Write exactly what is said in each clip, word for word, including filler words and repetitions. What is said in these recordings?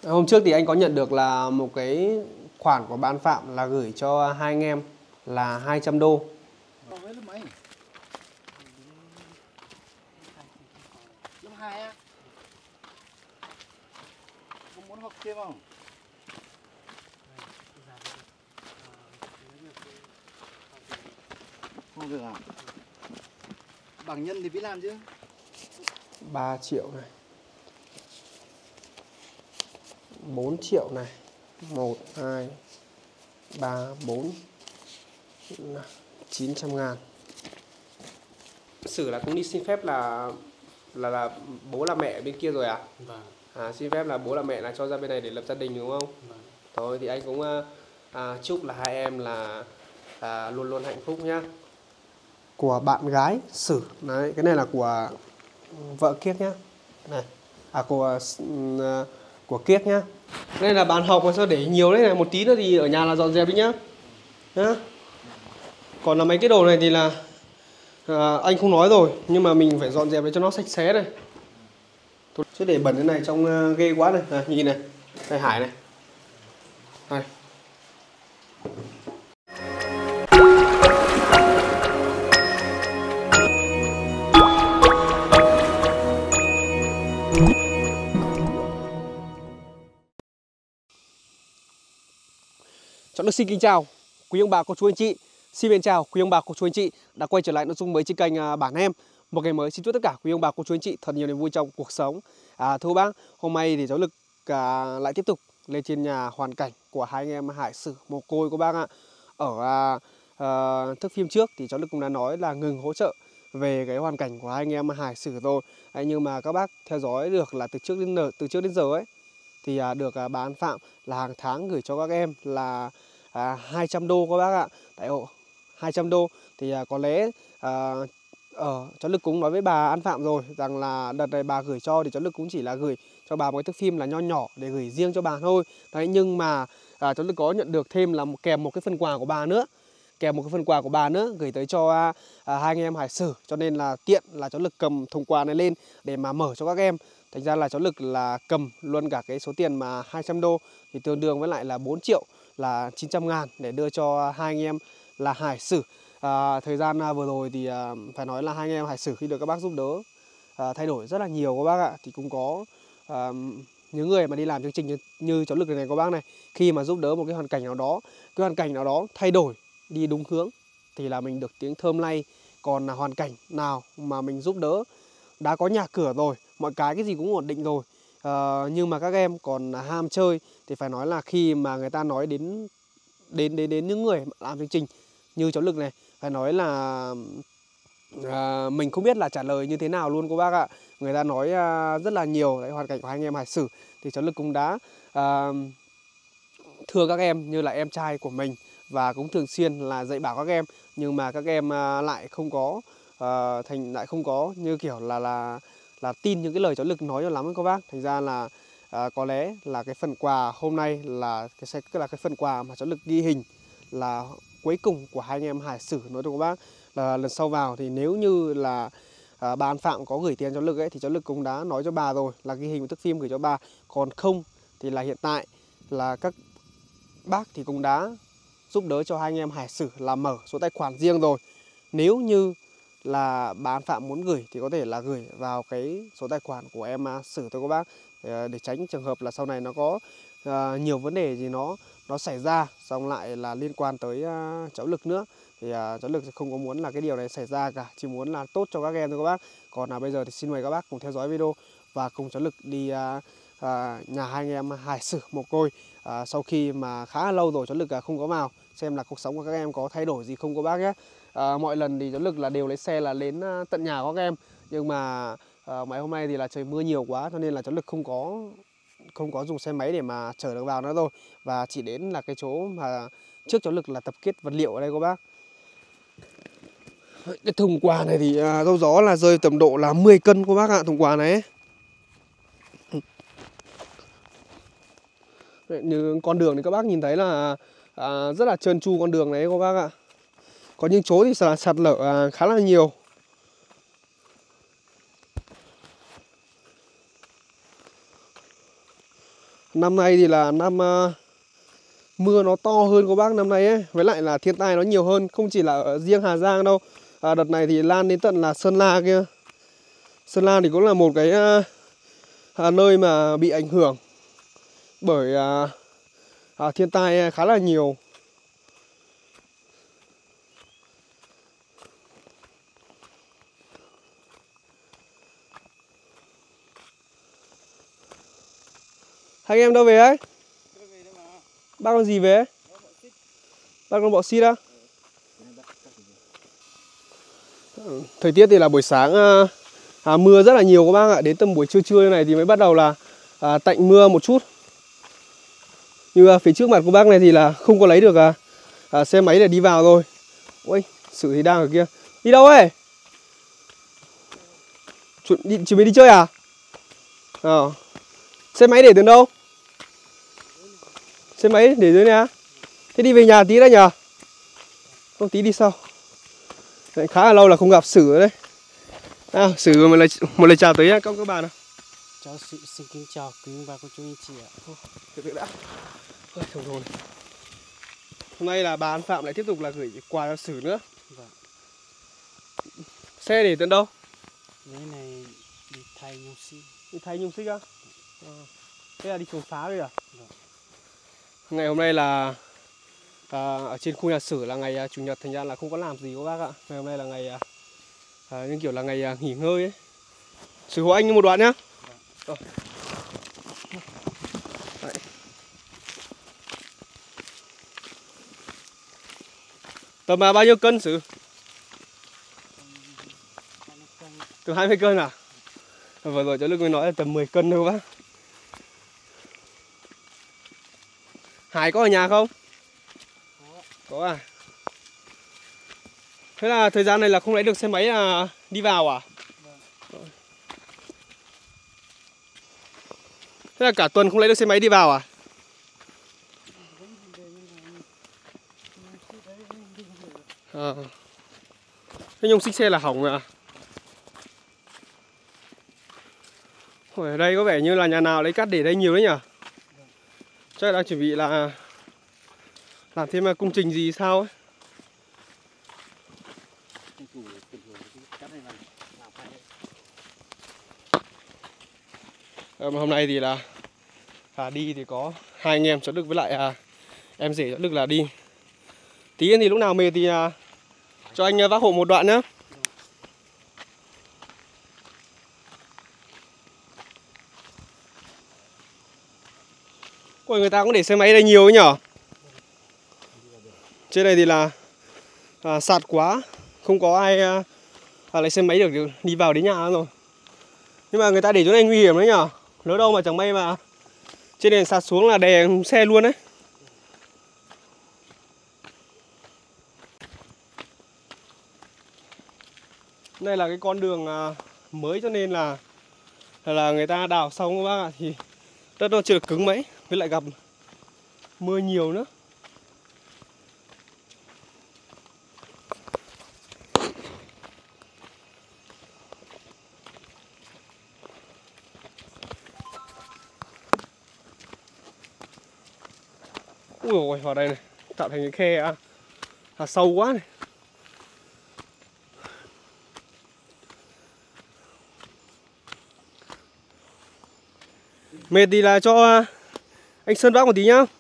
Hôm trước thì anh có nhận được là một cái khoản của bạn Phạm là gửi cho hai anh em là hai trăm đô. Lớp hai á? Có muốn học thêm không? Không được à? Bằng nhân thì biết làm chứ. ba triệu này, bốn triệu này, một, hai, ba, bốn, chín trăm ngàn. Sử là cũng đi xin phép là là là bố là mẹ bên kia rồi à? Vâng. À, xin phép là bố là mẹ là cho ra bên này để lập gia đình đúng không? Vâng. Thôi thì anh cũng à, chúc là hai em là à, luôn luôn hạnh phúc nhá. Của bạn gái Sử, đấy, cái này là của vợ Kiếc nhá. Này, à của uh, của Kiếc nhá. Đây là bàn học mà sao để nhiều đấy này, một tí nữa thì ở nhà là dọn dẹp đi nhá. Nhá. Còn là mấy cái đồ này thì là à, anh không nói rồi, nhưng mà mình phải dọn dẹp để cho nó sạch sẽ này. Chứ để bẩn thế này trong uh, ghê quá này. À, nhìn này, này Hải này. Này. Cháu được xin kính chào quý ông bà cô chú anh chị. Xin mến chào quý ông bà cô chú anh chị đã quay trở lại nội dung mới trên kênh uh, Bản Em. Một ngày mới xin chúc tất cả quý ông bà cô chú anh chị thật nhiều niềm vui trong cuộc sống. À, thưa bác, hôm nay thì cháu Lực à, lại tiếp tục lên trên nhà hoàn cảnh của hai anh em Hải Sử mồ côi của bác ạ. Ở à, à, thước phim trước thì cháu Lực cũng đã nói là ngừng hỗ trợ về cái hoàn cảnh của hai anh em Hải Sử rồi. À, nhưng mà các bác theo dõi được là từ trước đến giờ, từ trước đến giờ ấy thì à, được à, bà An Phạm là hàng tháng gửi cho các em là à, hai trăm đô các bác ạ. Tại hộ hai trăm đô thì à, có lẽ à, ở cháu Lực cũng nói với bà An Phạm rồi rằng là đợt này bà gửi cho thì cháu Lực cũng chỉ là gửi cho bà một cái thước phim là nho nhỏ để gửi riêng cho bà thôi. Đấy, nhưng mà à, cháu Lực có nhận được thêm là một, kèm một cái phần quà của bà nữa, kèm một cái phần quà của bà nữa gửi tới cho à, à, hai anh em Hải Sử, cho nên là tiện là cháu Lực cầm thùng quà này lên để mà mở cho các em. Thành ra là cháu Lực là cầm luôn cả cái số tiền mà hai trăm đô thì tương đương với lại là bốn triệu là chín trăm ngàn để đưa cho hai anh em là Hải Sử. À, thời gian à, vừa rồi thì à, phải nói là hai anh em Hải Sử khi được các bác giúp đỡ à, thay đổi rất là nhiều các bác ạ. Thì cũng có à, những người mà đi làm chương trình như, như cháu Lực này, này các bác này, khi mà giúp đỡ một cái hoàn cảnh nào đó, cái hoàn cảnh nào đó thay đổi đi đúng hướng thì là mình được tiếng thơm lay. Còn là hoàn cảnh nào mà mình giúp đỡ đã có nhà cửa rồi, mọi cái cái gì cũng ổn định rồi, à, nhưng mà các em còn ham chơi thì phải nói là khi mà người ta nói đến đến đến đến những người làm chương trình như cháu Lực này, phải nói là à, mình không biết là trả lời như thế nào luôn cô bác ạ. Người ta nói à, rất là nhiều đấy, hoàn cảnh của hai anh em Hải Sử thì cháu Lực cũng đã à, thưa các em như là em trai của mình và cũng thường xuyên là dạy bảo các em, nhưng mà các em à, lại không có à, thành lại không có như kiểu là là là tin những cái lời cháu Lực nói cho lắm ấy các bác. Thành ra là à, có lẽ là cái phần quà hôm nay là cái sẽ là cái phần quà mà cháu Lực ghi hình là cuối cùng của hai anh em Hải Sử. Nói cho các bác là lần sau vào thì nếu như là à, bà An Phạm có gửi tiền cho Lực ấy thì cháu Lực cũng đã nói cho bà rồi là ghi hình một thước phim gửi cho bà. Còn không thì là hiện tại là các bác thì cũng đã giúp đỡ cho hai anh em Hải Sử là mở số tài khoản riêng rồi. Nếu như là bà An Phạm muốn gửi thì có thể là gửi vào cái số tài khoản của em Sử thôi các bác, để, để tránh trường hợp là sau này nó có uh, nhiều vấn đề gì nó nó xảy ra xong lại là liên quan tới uh, cháu Lực nữa. Thì uh, cháu Lực không có muốn là cái điều này xảy ra cả, chỉ muốn là tốt cho các em thôi các bác. Còn là bây giờ thì xin mời các bác cùng theo dõi video và cùng cháu Lực đi uh, uh, nhà hai anh em Hải Sử mồ côi. uh, Sau khi mà khá là lâu rồi cháu Lực uh, không có vào, xem là cuộc sống của các em có thay đổi gì không các bác nhé. À, mọi lần thì cháu Lực là đều lấy xe là đến tận nhà của các em, nhưng mà à, mấy hôm nay thì là trời mưa nhiều quá cho nên là cháu Lực không có không có dùng xe máy để mà chở được vào nữa rồi, và chỉ đến là cái chỗ mà trước cháu Lực là tập kết vật liệu ở đây các bác. Cái thùng quà này thì à, đâu gió là rơi tầm độ là mười cân các bác ạ, thùng quà này ấy. Như con đường thì các bác nhìn thấy là à, rất là trơn tru con đường này các bác ạ. Có những chỗ thì là sạt lở khá là nhiều. Năm nay thì là năm uh, mưa nó to hơn của bác năm nay ấy. Với lại là thiên tai nó nhiều hơn. Không chỉ là ở riêng Hà Giang đâu. à, Đợt này thì lan đến tận là Sơn La kia. Sơn La thì cũng là một cái uh, à, nơi mà bị ảnh hưởng bởi uh, à, thiên tai khá là nhiều. Hai anh em đâu về ấy? Bác con gì về ấy? Bác con bọ xít á? Thời tiết thì là buổi sáng à, à, mưa rất là nhiều các bác ạ. Đến tầm buổi trưa trưa này thì mới bắt đầu là à, tạnh mưa một chút. Như à, phía trước mặt của bác này thì là không có lấy được à, à, xe máy để đi vào rồi. Ôi, Sử thì đang ở kia. Đi đâu ấy? Chuẩn, đi, chuẩn bị đi chơi à? À. Xe máy để từ đâu? Xe máy để dưới này á? Thế đi về nhà tí đã nhờ? Không, tí đi sau. Đấy, khá là lâu là không gặp Sử đấy. À, Sử một lời, một lời chào tới các các bạn nào. Cháu Sử xin kính chào quý ông bà cô chú anh chị ạ. Từ từ đã. Ôi, thôi thôi. Hôm nay là bà An Phạm lại tiếp tục là gửi quà cho Sử nữa. Vâng. Xe để tận đâu? Cái này đi thay nhung xích. Đi thay nhung xích á? À. Thế là đi trồng phá rồi à? Vâng. Ngày hôm nay là à, ở trên khu nhà Sử là ngày à, chủ nhật, thành ra là không có làm gì các bác ạ. Ngày hôm nay là ngày à, à, những kiểu là ngày à, nghỉ ngơi ấy. Sử hộ anh một đoạn nhá. Vâng. Đấy. Tầm à, bao nhiêu cân Sử? Từ hai mươi cân à? Vừa rồi cháu Lực mới nói là tầm mười cân thôi bác. Hải có ở nhà không? Có. Có à? Thế là thời gian này là không lấy được xe máy là đi vào à? Vâng. Thế là cả tuần không lấy được xe máy đi vào à? À. Thế nhung xích xe là hỏng rồi à? Ở đây có vẻ như là nhà nào lấy cát để đây nhiều đấy nhỉ? Chắc là đang chuẩn bị là làm thêm công trình gì sao ấy. À, hôm nay thì là à, đi thì có hai anh em cháu Đức với lại à, em rể cháu Đức là đi. Tí thì lúc nào mệt thì à, cho anh vác hộ một đoạn nhá. Ôi, người ta cũng để xe máy đây nhiều ấy nhở. Trên này thì là à, sạt quá, không có ai à, à, lấy xe máy được đi vào đến nhà rồi. Nhưng mà người ta để chỗ này nguy hiểm đấy nhở. Lỡ đâu mà chẳng may mà trên này sạt xuống là đè xe luôn đấy. Đây là cái con đường à, mới cho nên là là người ta đào xong các bác ạ, thì đất nó chưa được cứng mấy, với lại gặp mưa nhiều nữa. Ui dồi, vào đây này tạo thành cái khe à, à, sâu quá này. Mệt thì là cho anh Sơn vác một tí nhá.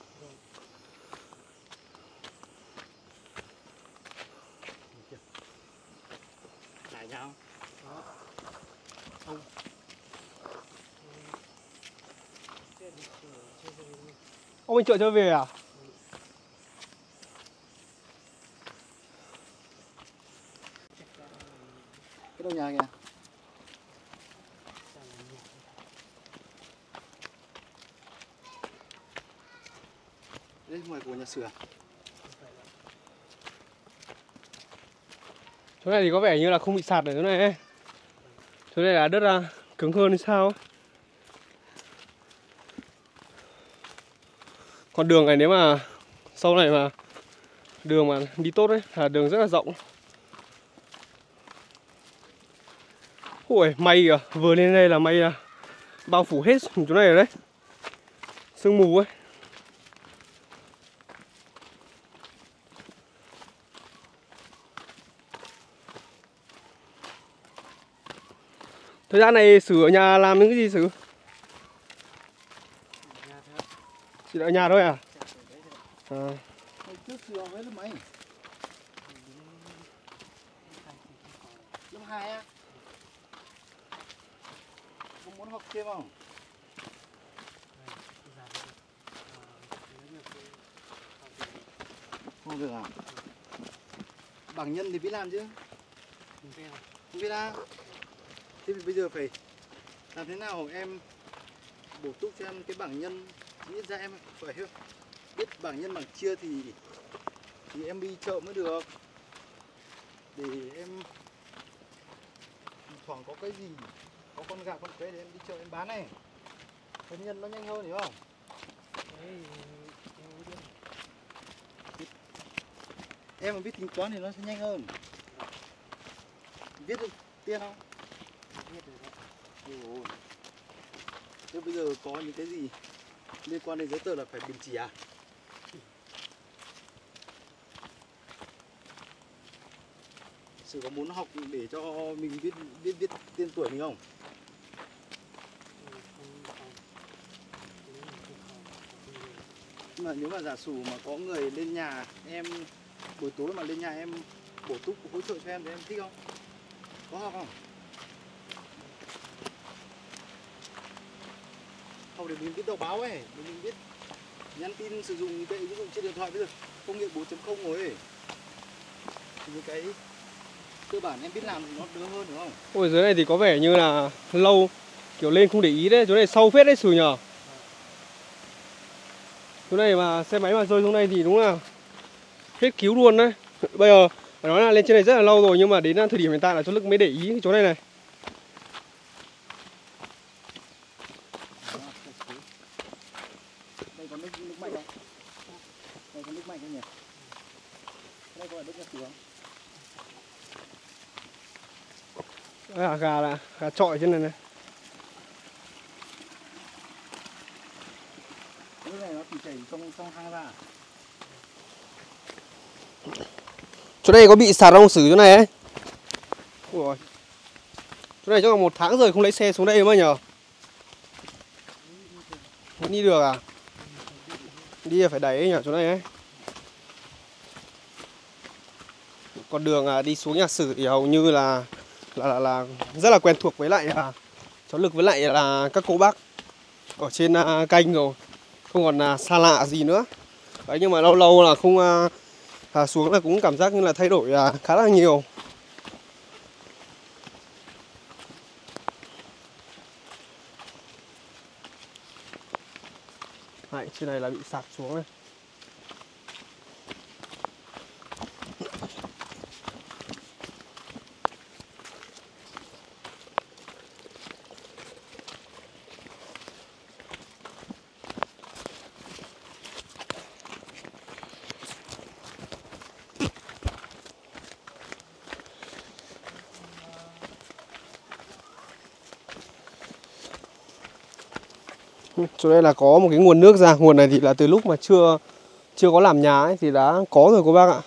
Ông anh chợ chơi về à? Cái đâu nhà kìa. Đây ngoài của nhà Sử à? Chỗ này thì có vẻ như là không bị sạt ở chỗ này ấy. Chỗ này là đất uh, cứng hơn hay sao ấy. Con đường này nếu mà sau này mà đường mà đi tốt đấy là đường rất là rộng. Ui, may kìa, vừa lên đây là may uh, bao phủ hết chỗ này rồi đấy. sương mù ấy. Thời gian này Sử ở nhà làm những cái gì Sử? Chỉ ở nhà thôi à? À. Hồi trước sửa với lớp mấy? Lớp hai á? Có muốn học thêm không? Không được à? Bảng nhân thì biết làm chứ? Không biết à? Thế thì bây giờ phải làm thế nào em bổ túc cho em cái bảng nhân, biết ra em phải biết bảng nhân bảng chia thì thì em đi chợ mới được, để em thoảng có cái gì, có con gà con quế để em đi chợ em bán này, nhân nhân nó nhanh hơn hiểu không? Em mà biết tính toán thì nó sẽ nhanh hơn. Viết được tiền không? Viết được đấy. Thế bây giờ có những cái gì liên quan đến giấy tờ là phải bình chỉ à? Sự có muốn học để cho mình biết biết biết tên tuổi mình không? Nhưng mà nếu mà giả sử mà có người lên nhà em buổi tối mà lên nhà em bổ túc hỗ trợ cho em thì em thích không? Có học không? Học để mình biết đọc báo ấy, để mình biết nhắn tin sử dụng cái ví dụ trên điện thoại bây giờ công nghệ bốn chấm không rồi ấy. Thì những cái cơ bản em biết làm thì nó đỡ hơn đúng không? Ôi dưới này thì có vẻ như là lâu kiểu lên không để ý đấy, chỗ này sâu phết đấy Sử nhờ. Chỗ này mà xe máy mà rơi xuống đây thì đúng là hết cứu luôn đấy. Bây giờ phải nói là lên trên này rất là lâu rồi nhưng mà đến thời điểm hiện tại là cho Lực mới để ý cái chỗ này này. Đây có nước, nước mạnh không? Đây có nước mạnh không nhỉ? Đây có phải nước nhà Sử không? Đấy là gà là gà trọi trên này này. Nước này nó chỉ chảy trong trong hang ra. Chỗ này có bị sạt không Sử chỗ này ấy? Ủa. Chỗ này chắc là một tháng rồi không lấy xe xuống đây mà nhờ. Không đi được à? Đi là phải đẩy ấy nhờ chỗ này ấy. Con đường à, đi xuống nhà Sử thì hầu như là là, là, là rất là quen thuộc với lại à, cháu Lực với lại là các cô bác ở trên à, kênh rồi, không còn à, xa lạ gì nữa. Đấy, nhưng mà lâu lâu là không à, à, xuống là cũng cảm giác như là thay đổi à, khá là nhiều. Đấy, trên này là bị sạt xuống này. Chỗ đây là có một cái nguồn nước ra, nguồn này thì là từ lúc mà chưa chưa có làm nhà ấy thì đã có rồi cô bác ạ.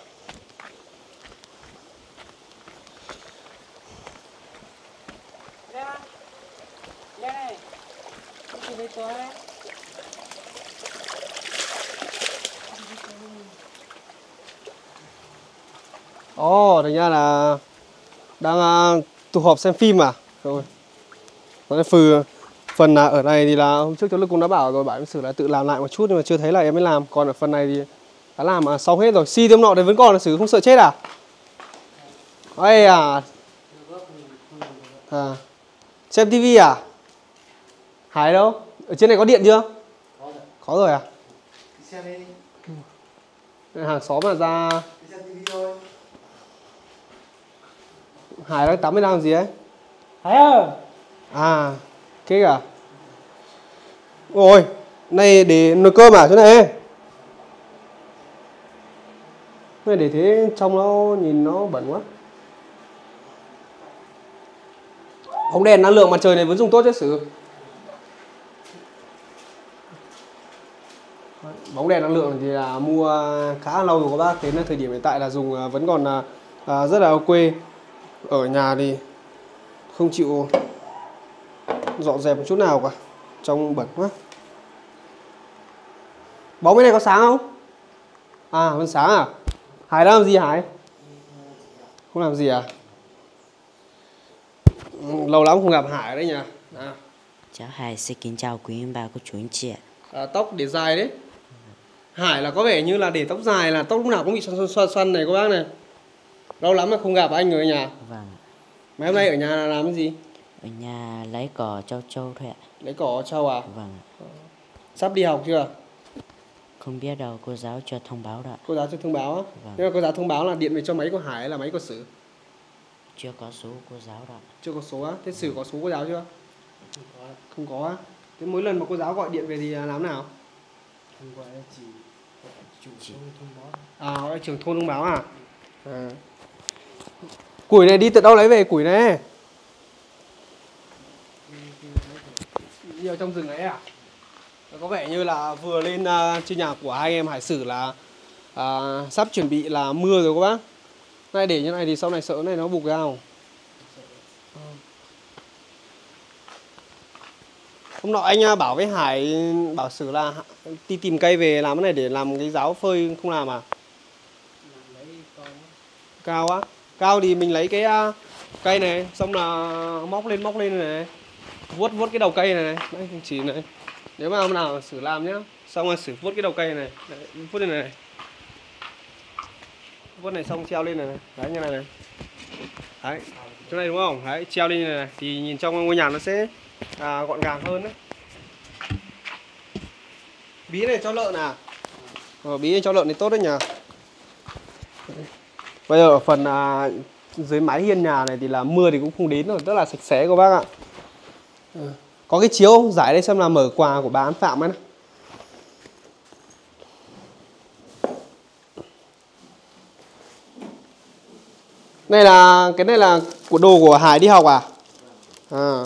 Ồ, oh, thành ra là đang uh, tụ họp xem phim à? Rồi. Nói phừ phần là ở này thì là hôm trước cháu Lực cũng đã bảo rồi, bảo em Sử là tự làm lại một chút nhưng mà chưa thấy là em mới làm. Còn ở phần này thì đã làm mà xong hết rồi. Xi tiêm nọ đấy vẫn còn là Sử không sợ chết à? Ây à. À. Xem tivi à? Hải đâu? Ở trên này có điện chưa? Có rồi. Có rồi à? Xem đi. Hàng xóm mà ra. Xem tivi thôi. Hải đang tắm mới làm gì ấy? Hải ơi. À, cái à? Ôi, này để nồi cơm à chỗ này? Này để thế trong nó nhìn nó bẩn quá. Bóng đèn năng lượng mặt trời này vẫn dùng tốt chứ Sử? Bóng đèn năng lượng thì là mua khá là lâu rồi các bác. Đến thời điểm hiện tại là dùng vẫn còn là à, rất là ok. Ở nhà thì không chịu dọn dẹp một chút nào cả, trông bẩn quá. Bóng bên này có sáng không? À vẫn sáng à? Hải đang làm gì Hải? Không làm gì à? Lâu lắm không gặp Hải đấy nhỉ. À. Cháu Hải xin kính chào quý ông bà cô chú anh chị ạ. À, tóc để dài đấy. Hải là có vẻ như là để tóc dài là tóc lúc nào cũng bị xoăn xoăn xoăn, xoăn này các bác này. Lâu lắm mà không gặp anh ở nhà. Vâng. Mấy hôm nay ở nhà là làm cái gì? Ở nhà lấy cỏ trâu trâu thôi ạ. Lấy cỏ trâu à? Vâng. Sắp đi học chưa? Không biết đâu, cô giáo cho thông báo đó. Cô giáo cho thông báo á? Vâng. Nhưng mà cô giáo thông báo là điện về cho máy của Hải hay là máy của Sử? Chưa có số cô giáo đó. Chưa có số á? Thế Sử có số cô giáo chưa? Không có. Không có á? Thế mỗi lần mà cô giáo gọi điện về thì làm nào? Không gọi là chỉ chủ thôn thông báo. À, gọi trưởng thôn thông báo à? À. Củi này đi từ đâu lấy về củi này? Nhiều trong rừng ấy à? Có vẻ như là vừa lên uh, trên nhà của hai em Hải Sử là uh, sắp chuẩn bị là mưa rồi các bác. Này để như này thì sau này sợ này nó bục ra không? Hôm nọ anh bảo với Hải bảo Sử là đi tìm cây về làm cái này để làm cái giáo phơi không làm à? Cao á? Cao thì mình lấy cái uh, cây này xong là móc lên móc lên này, vuốt vuốt cái đầu cây này này, đây chỉ này. Nếu mà hôm nào Sử làm nhá, xong rồi Sử vuốt cái đầu cây này, đấy, vuốt lên này, này. Vuốt này xong treo lên này, này. Đấy như này này. Đấy, chỗ này đúng không? Đấy, treo lên như này, này thì nhìn trong ngôi nhà nó sẽ à, gọn gàng hơn đấy. Bí này cho lợn à? Ờ, bí này cho lợn thì tốt đấy nhỉ. Bây giờ ở phần à, dưới mái hiên nhà này thì là mưa thì cũng không đến rồi, rất là sạch sẽ các bác ạ. Ừ. Có cái chiếu không? Giải đây xem là mở quà của bà An Phạm ấy này. Này là cái này là của đồ của Hải đi học à? À.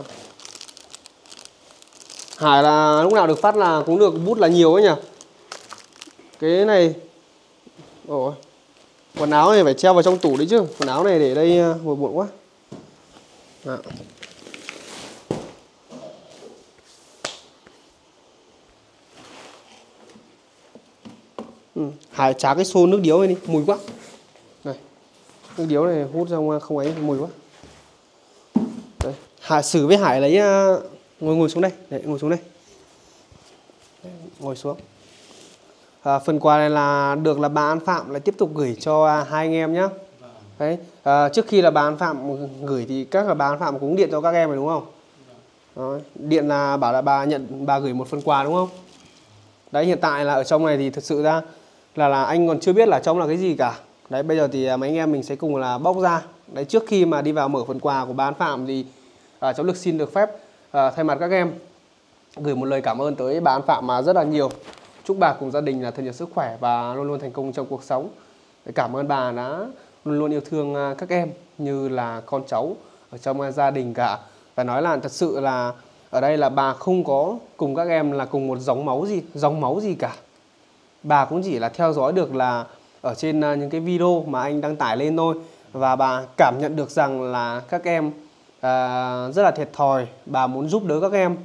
Hải là lúc nào được phát là cũng được bút là nhiều ấy nhỉ. Cái này ồ, quần áo này phải treo vào trong tủ đấy chứ. Quần áo này để đây buồn buồn quá. À. Ừ. Hải trả cái xô nước điếu này đi, mùi quá. Này, nước điếu này hút ra không ấy, mùi quá. Đấy. Hải Sử với Hải lấy uh, ngồi ngồi xuống đây, đấy, ngồi xuống đây. Đấy, ngồi xuống. À, phần quà này là được là bà An Phạm lại tiếp tục gửi cho hai anh em nhé. Đấy, à, trước khi là bà An Phạm gửi thì các là bà An Phạm cũng điện cho các em rồi đúng không? Đó, điện là bảo là bà nhận bà gửi một phần quà đúng không? Đấy, hiện tại là ở trong này thì thật sự ra là là anh còn chưa biết là trong là cái gì cả. Đấy, bây giờ thì mấy anh em mình sẽ cùng là bóc ra. Đấy, trước khi mà đi vào mở phần quà của bà An Phạm thì à, cháu được xin được phép à, thay mặt các em gửi một lời cảm ơn tới bà An Phạm mà rất là nhiều. Chúc bà cùng gia đình là thật nhiều sức khỏe và luôn luôn thành công trong cuộc sống. Đấy, cảm ơn bà đã luôn luôn yêu thương các em như là con cháu ở trong gia đình cả. Phải nói là thật sự là ở đây là bà không có cùng các em là cùng một dòng máu gì, dòng máu gì cả. Bà cũng chỉ là theo dõi được là ở trên những cái video mà anh đăng tải lên thôi. Và bà cảm nhận được rằng là các em à, rất là thiệt thòi. Bà muốn giúp đỡ các em.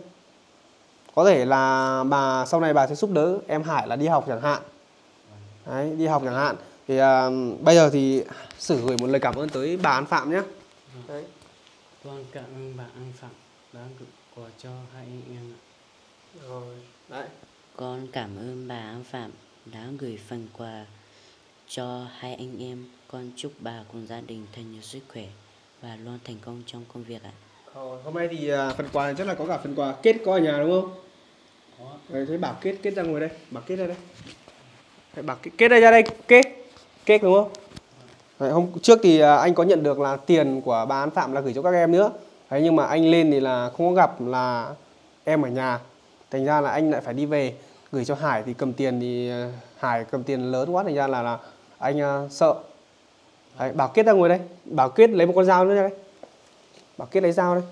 Có thể là bà sau này bà sẽ giúp đỡ em Hải là đi học chẳng hạn. Đấy, đi học chẳng hạn. Thì à, bây giờ thì Sử gửi một lời cảm ơn tới bà An Phạm nhé. Đấy. Con cảm ơn bà An Phạm đã gửi quà cho hai anh em ạ. Rồi, đấy. Con cảm ơn bà An Phạm đã gửi phần quà cho hai anh em. Con chúc bà cùng gia đình thật nhiều sức khỏe và luôn thành công trong công việc ạ. Rồi, hôm nay thì à, phần quà này chắc là có cả phần quà kết có ở nhà đúng không? Có. Đấy, thấy bảo kết kết ra ngồi đây, bảo kết ra đây. Đấy, bảo kết, kết đây ra đây, kết. Kết đúng không? Đấy, hôm trước thì à, anh có nhận được là tiền của bà An Phạm là gửi cho các em nữa. Đấy, nhưng mà anh lên thì là không có gặp là em ở nhà. Thành ra là anh lại phải đi về gửi cho Hải thì cầm tiền thì Hải cầm tiền lớn quá thành ra là, là anh uh, sợ. Đấy, bảo Kết ra ngồi đây, bảo Kết lấy một con dao nữa ra đây. Bảo Kết lấy dao đây.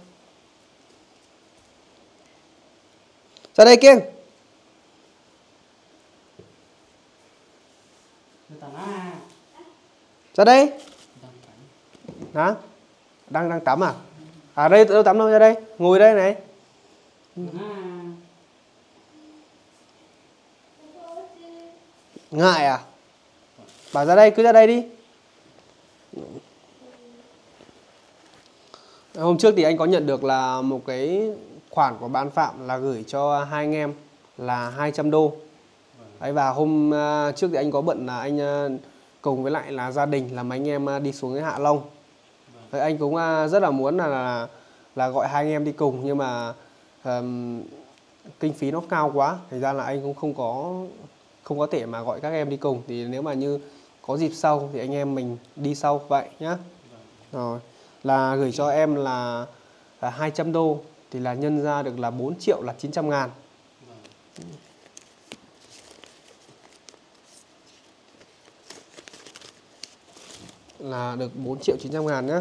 Ra đây Kiên. Ra đây. Hả? Đang đang tắm à? À đây đâu tắm đâu, ra đây. Ngồi đây này. Ngại à? Bảo ra đây, cứ ra đây đi. Hôm trước thì anh có nhận được là một cái khoản của ban Phạm là gửi cho hai anh em là hai trăm đô. Đấy, và hôm trước thì anh có bận là anh cùng với lại là gia đình là mấy anh em đi xuống cái Hạ Long. Đấy, anh cũng rất là muốn là là, là gọi hai anh em đi cùng, nhưng mà um, kinh phí nó cao quá, thành ra là anh cũng không có không có thể mà gọi các em đi cùng. Thì nếu mà như có dịp sau thì anh em mình đi sau vậy nhá. Rồi là gửi cho em là, là hai trăm đô thì là nhân ra được là bốn triệu là chín trăm ngàn. Là được bốn triệu chín trăm ngàn nhá.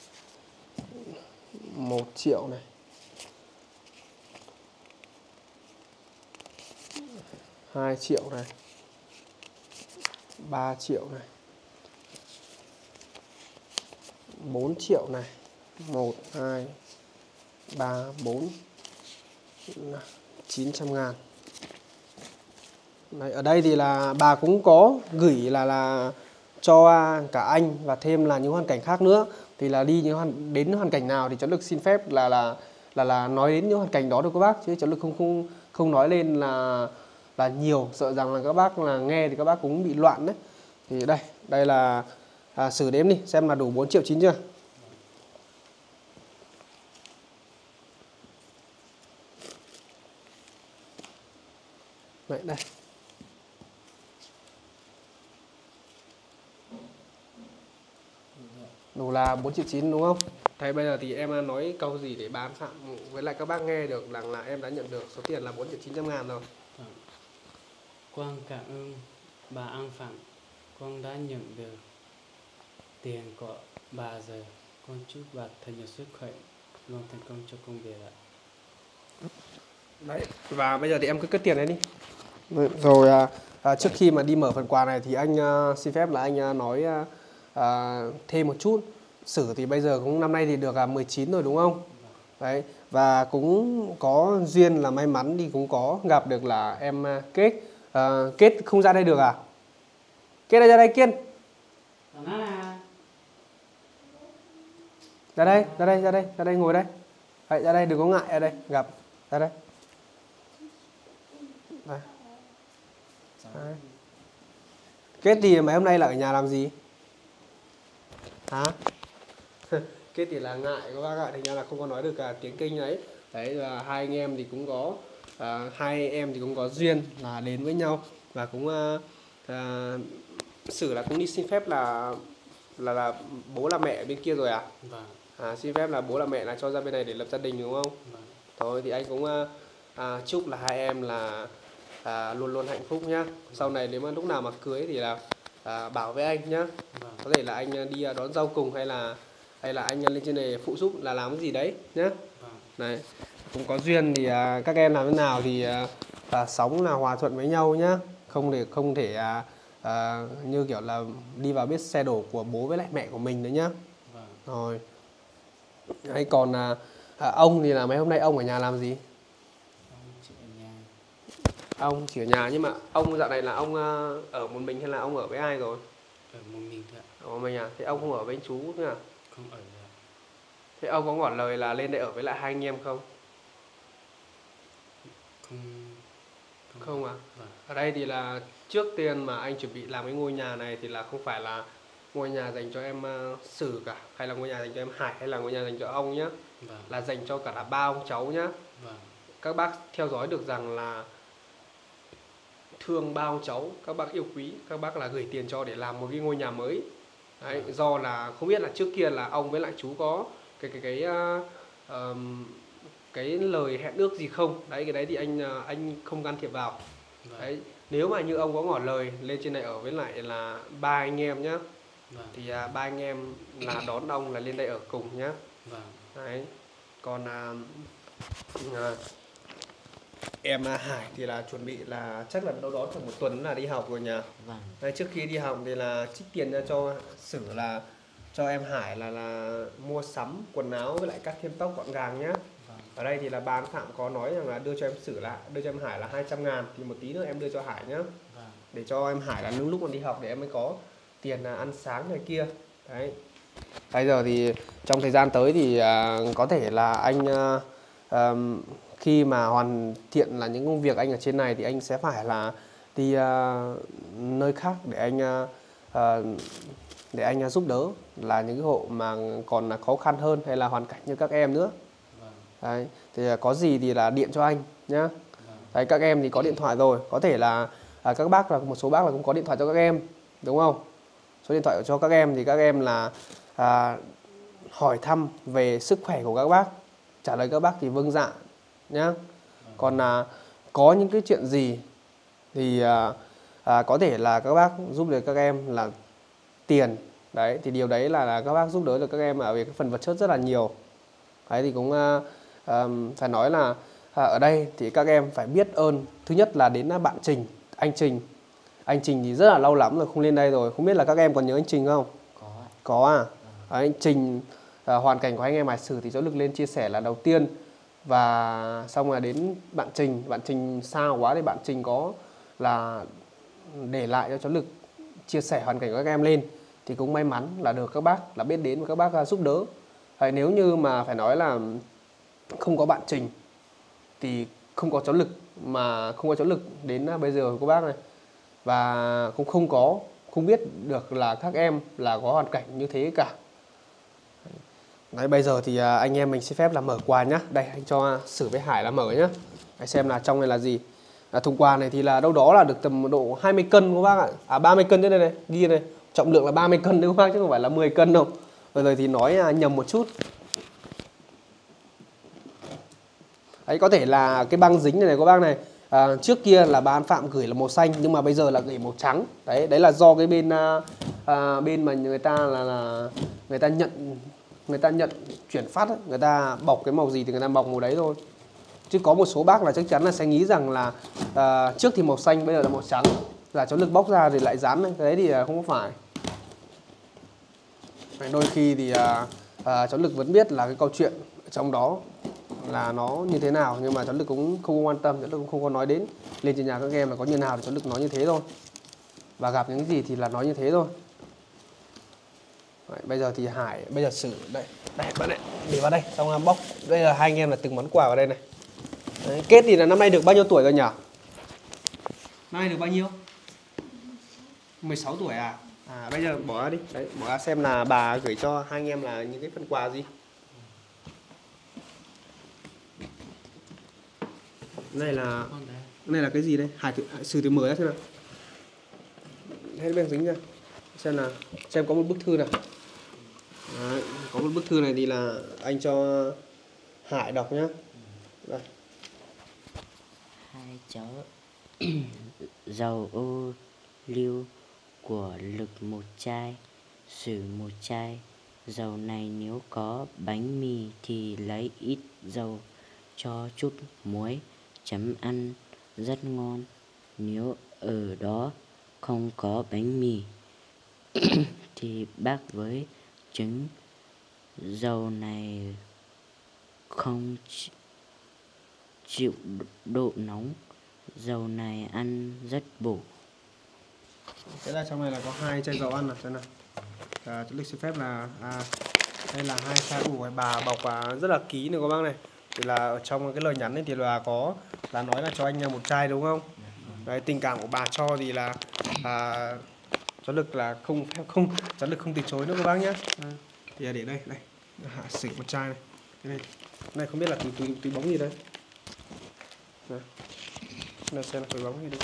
một triệu này, hai triệu này, ba triệu này, bốn triệu này, một, hai, ba, bốn, chín trăm ngàn. Đấy, ở đây thì là bà cũng có gửi là là cho cả anh và thêm là những hoàn cảnh khác nữa. Thì là đi những hoàn, đến hoàn cảnh nào thì cháu Lực xin phép là là là là nói đến những hoàn cảnh đó được các bác, chứ cháu Lực không không không nói lên là là nhiều, sợ rằng là các bác là nghe thì các bác cũng bị loạn đấy. Thì đây, đây là à, xử đếm đi xem là đủ bốn triệu chín chưa. Đấy, đây. Đủ là bốn triệu chín đúng không? Thế bây giờ thì em nói câu gì để bán Phạm với lại các bác nghe được rằng là em đã nhận được số tiền là bốn triệu chín trăm ngàn rồi. Quang cảm ơn bà An Phạm, con đã nhận được tiền của bà rồi. Con chúc bà thật nhiều sức khỏe, luôn thành công cho công việc ạ. Đấy, và bây giờ thì em cứ cất tiền đấy đi. Rồi à, à, trước khi mà đi mở phần quà này thì anh à, xin phép là anh à, nói à, à, thêm một chút. Sử thì bây giờ cũng năm nay thì được à, mười chín rồi đúng không? Đấy, và cũng có duyên là may mắn thì cũng có gặp được là em à, Kết. À, Kết không ra đây được à? Kết đây, ra đây Kiên. Ra đây, ra đây, ra đây, ra đây ngồi đây. Đấy, ra đây đừng có ngại, ở đây gặp. Ra đây. Đây. Đấy. Kết thì mấy hôm nay là ở nhà làm gì? Hả? Kết thì là ngại các bác ạ, thành ra là không có nói được cả tiếng Kinh ấy. Đấy là hai anh em thì cũng có à, hai em thì cũng có duyên là đến với nhau, và cũng à, à, Sử là cũng đi xin phép là là là bố là mẹ ở bên kia rồi à? Vâng. À, xin phép là bố là mẹ là cho ra bên này để lập gia đình đúng không? Vâng. Thôi thì anh cũng à, chúc là hai em là à, luôn luôn hạnh phúc nhá. Sau này nếu mà lúc nào mà cưới thì là à, bảo với anh nhá. Vâng. Có thể là anh đi đón dâu cùng, hay là hay là anh lên trên này phụ giúp là làm cái gì đấy nhá. Vâng. Này, cũng có duyên thì à, các em làm thế nào thì à, à, sống là hòa thuận với nhau nhá. Không thể không thể à, à, như kiểu là đi vào biết xe đổ của bố với lại mẹ của mình nữa nhá. Vâng. Rồi. Hay còn à, à, ông thì là mấy hôm nay ông ở nhà làm gì? Ông chỉ ở nhà. Ông chỉ ở nhà, nhưng mà ông dạo này là ông à, ở một mình hay là ông ở với ai rồi? Ở một mình thôi ạ. Ở một mình à? Thế ông không ở với anh chú nữa à? Không ở nữa. Thế ông có ngỏ lời là lên đây ở với lại hai anh em không? Không. Không, Không à? Vâng. Ở đây thì là trước tiên mà anh chuẩn bị làm cái ngôi nhà này thì là không phải là ngôi nhà dành cho em uh, Sử cả, hay là ngôi nhà dành cho em Hải, hay là ngôi nhà dành cho ông nhá. Vâng. Là dành cho cả là ba ông cháu nhá. Vâng. Các bác theo dõi được rằng là thương ba ông cháu, các bác yêu quý, các bác là gửi tiền cho để làm một cái ngôi nhà mới. Đấy, Vâng. do là không biết là trước kia là ông với lại chú có cái cái cái uh, um, cái lời hẹn ước gì không. Đấy, cái đấy thì anh uh, anh không can thiệp vào. Vâng. Đấy, nếu mà như ông có ngỏ lời lên trên này ở với lại là ba anh em nhá. Vâng. Thì uh, ba anh em là đón ông là lên đây ở cùng nhá. Vâng. Đấy. Còn uh, uh, em à, Hải thì là chuẩn bị là chắc là đâu đó trong một tuần là đi học rồi nhỉ. Vâng. Đấy, trước khi đi học thì là trích tiền ra cho Sử là cho em Hải là là mua sắm quần áo với lại cắt thêm tóc gọn gàng nhá. Vâng. Ở đây thì là bà Phạm có nói rằng là đưa cho em Sử là đưa cho em Hải là hai trăm ngàn, thì một tí nữa em đưa cho Hải nhá. Vâng. Để cho em Hải là lúc lúc còn đi học để em mới có tiền là ăn sáng này kia. Đấy. Bây giờ thì trong thời gian tới thì uh, có thể là anh uh, um, khi mà hoàn thiện là những công việc anh ở trên này thì anh sẽ phải là đi uh, nơi khác để anh uh, uh, để anh uh, giúp đỡ là những cái hộ mà còn là khó khăn hơn hay là hoàn cảnh như các em nữa. Vâng. Đấy. Thì uh, có gì thì là điện cho anh nhá. Vâng. Đấy, các em thì có điện thoại rồi, có thể là uh, các bác là một số bác là cũng có điện thoại cho các em, đúng không? Số điện thoại cho các em thì các em là à, hỏi thăm về sức khỏe của các bác, trả lời các bác thì vâng dạ nhá. Còn là có những cái chuyện gì thì à, à, có thể là các bác giúp được các em là tiền. Đấy, thì điều đấy là, là các bác giúp đỡ được các em ở về cái phần vật chất rất là nhiều. Đấy thì cũng à, à, phải nói là à, ở đây thì các em phải biết ơn. Thứ nhất là đến bạn Trình, anh Trình. Anh Trình thì rất là lâu lắm rồi không lên đây rồi. Không biết là các em còn nhớ anh Trình không? Có. Có à? Đấy, anh Trình, à, hoàn cảnh của anh em Hải Sử thì cháu Lực lên chia sẻ là đầu tiên. Và xong là đến bạn Trình. Bạn Trình sao quá thì bạn Trình có là để lại cho cháu Lực chia sẻ hoàn cảnh của các em lên. Thì cũng may mắn là được các bác là biết đến và các bác giúp đỡ. Đấy, nếu như mà phải nói là không có bạn Trình thì không có cháu Lực, mà không có cháu Lực đến bây giờ của bác này. Và cũng không có, không biết được là các em là có hoàn cảnh như thế cả. Đấy, bây giờ thì anh em mình xin phép là mở quà nhá. Đây, anh cho Sử với Hải là mở nhá. Để xem là trong này là gì. À, thùng quà này thì là đâu đó là được tầm độ hai mươi cân các bác ạ. À ba mươi cân thế này này, ghi này. Trọng lượng là ba mươi cân đấy các bác, chứ không phải là mười cân đâu. Rồi, rồi thì nói nhầm một chút. Đấy, có thể là cái băng dính này này các bác này. À, trước kia là bà An Phạm gửi là màu xanh nhưng mà bây giờ là gửi màu trắng. Đấy, đấy là do cái bên à, bên mà người ta là, là người ta nhận người ta nhận chuyển phát ấy, người ta bọc cái màu gì thì người ta bọc màu đấy thôi. Chứ có một số bác là chắc chắn là sẽ nghĩ rằng là à, trước thì màu xanh bây giờ là màu trắng, là cháu Lực bóc ra thì lại dán này. Cái đấy thì không có phải. Đôi khi thì à, à, cháu Lực vẫn biết là cái câu chuyện trong đó là nó như thế nào, nhưng mà cháu Lực cũng không quan tâm, cháu Lực cũng không có nói đến. Lên trên nhà các em là có như nào thì cháu Lực nói như thế thôi. Và gặp những gì thì là nói như thế thôi. Đấy, bây giờ thì Hải, bây giờ Sử đây, đây bạn này, để vào đây, xong bóc. Đây là hai anh em là từng món quà vào đây này. Đấy, Kết thì là năm nay được bao nhiêu tuổi rồi nhỉ? Năm nay được bao nhiêu? mười sáu tuổi à? À bây giờ bỏ ra đi, đấy, bỏ ra xem là bà gửi cho hai anh em là những cái phần quà gì. Này là này là cái gì đây? Hải, Hải Sử thì mở ra xem nào. Hết bên dính ra. Xem là xem có một bức thư nào. Đấy, có một bức thư này thì là anh cho Hải đọc nhá. Đây. Hai cháu dầu ô liu của Lực một chai, Sử một chai. Dầu này nếu có bánh mì thì lấy ít dầu cho chút muối chấm ăn rất ngon. Nếu ở đó không có bánh mì thì bác với trứng. Dầu này không chịu độ nóng. Dầu này ăn rất bổ. Thế là trong này là có hai chai dầu ăn này, xem nào. À, cháu Lực xin phép là à, đây là hai chai ủ bà bọc và rất là kỹ này các bác này. Thì là ở trong cái lời nhắn ấy thì là có là nói là cho anh một chai đúng không? Đấy, tình cảm của bà cho thì là à, cháu Lực là không không cháu Lực không từ chối nữa các bác nhé. À, thì là để đây đây Hạ Sử một chai này. Cái này, cái này không biết là túi túi túi bóng gì đây. Này. Này xem là túi bóng gì đây.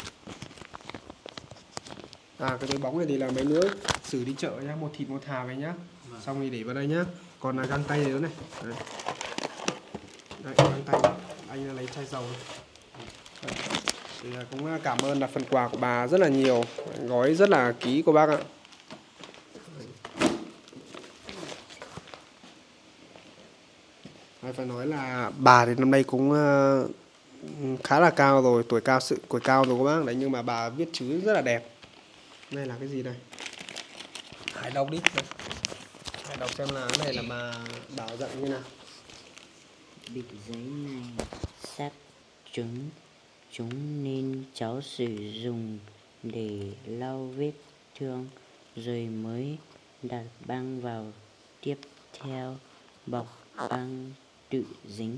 À cái túi bóng này thì là mấy đứa Sử đi chợ nhá, một thịt một thà về nhá. Vâng. Xong thì để vào đây nhá. Còn là găng tay này nữa này. Đấy. Đấy, găng tay anh lấy chai dầu này. Đấy. Thì cũng cảm ơn là phần quà của bà rất là nhiều, gói rất là kỹ cô bác ạ. Đấy, phải nói là bà thì năm nay cũng khá là cao rồi, tuổi cao sự tuổi cao rồi các bác đấy, nhưng mà bà viết chữ rất là đẹp. Này là cái gì đây? Hải đọc đi. Đây. Hải đọc xem là cái này là bà bảo dặn như nào. Bịch giấy này sát chúng chúng nên cháu sử dụng để lau vết thương rồi mới đặt băng vào, tiếp theo bọc băng tự dính.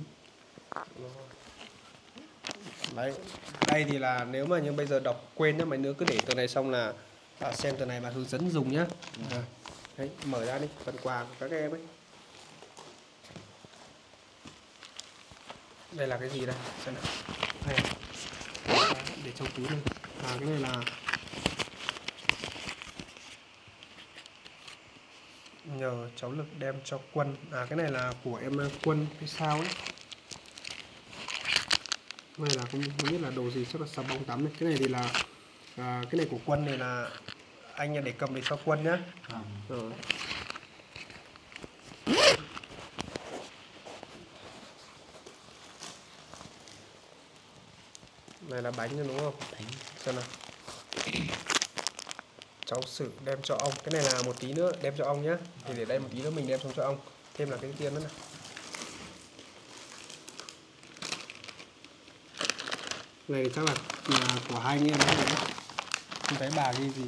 Đấy, đây thì là nếu mà như bây giờ đọc quên nhá, mấy đứa cứ để từ này xong là à, xem từ này và hướng dẫn dùng nhá. À, đấy, mở ra đi, phần quà của các em ấy. Đây là cái gì đây? Xem nào. Đây. Để trong túi này. À, cái này là nhờ cháu Lực đem cho Quân. À, cái này là của em Quân hay sao ấy. Cái này là không, không biết là đồ gì, chắc là xà bông tắm này. Cái này thì là à, cái này của Quân này là anh để cầm để cho Quân nhá. À. Rồi. Này là bánh nữa đúng không? Bánh. Xem nào. Cháu Sử đem cho ông. Cái này là một tí nữa đem cho ông nhá. Thì để đây một tí nữa mình đem xuống cho ông. Thêm là cái tiên nữa này. Này thì chắc là, là của hai anh em đấy. Không thấy bà ghi gì.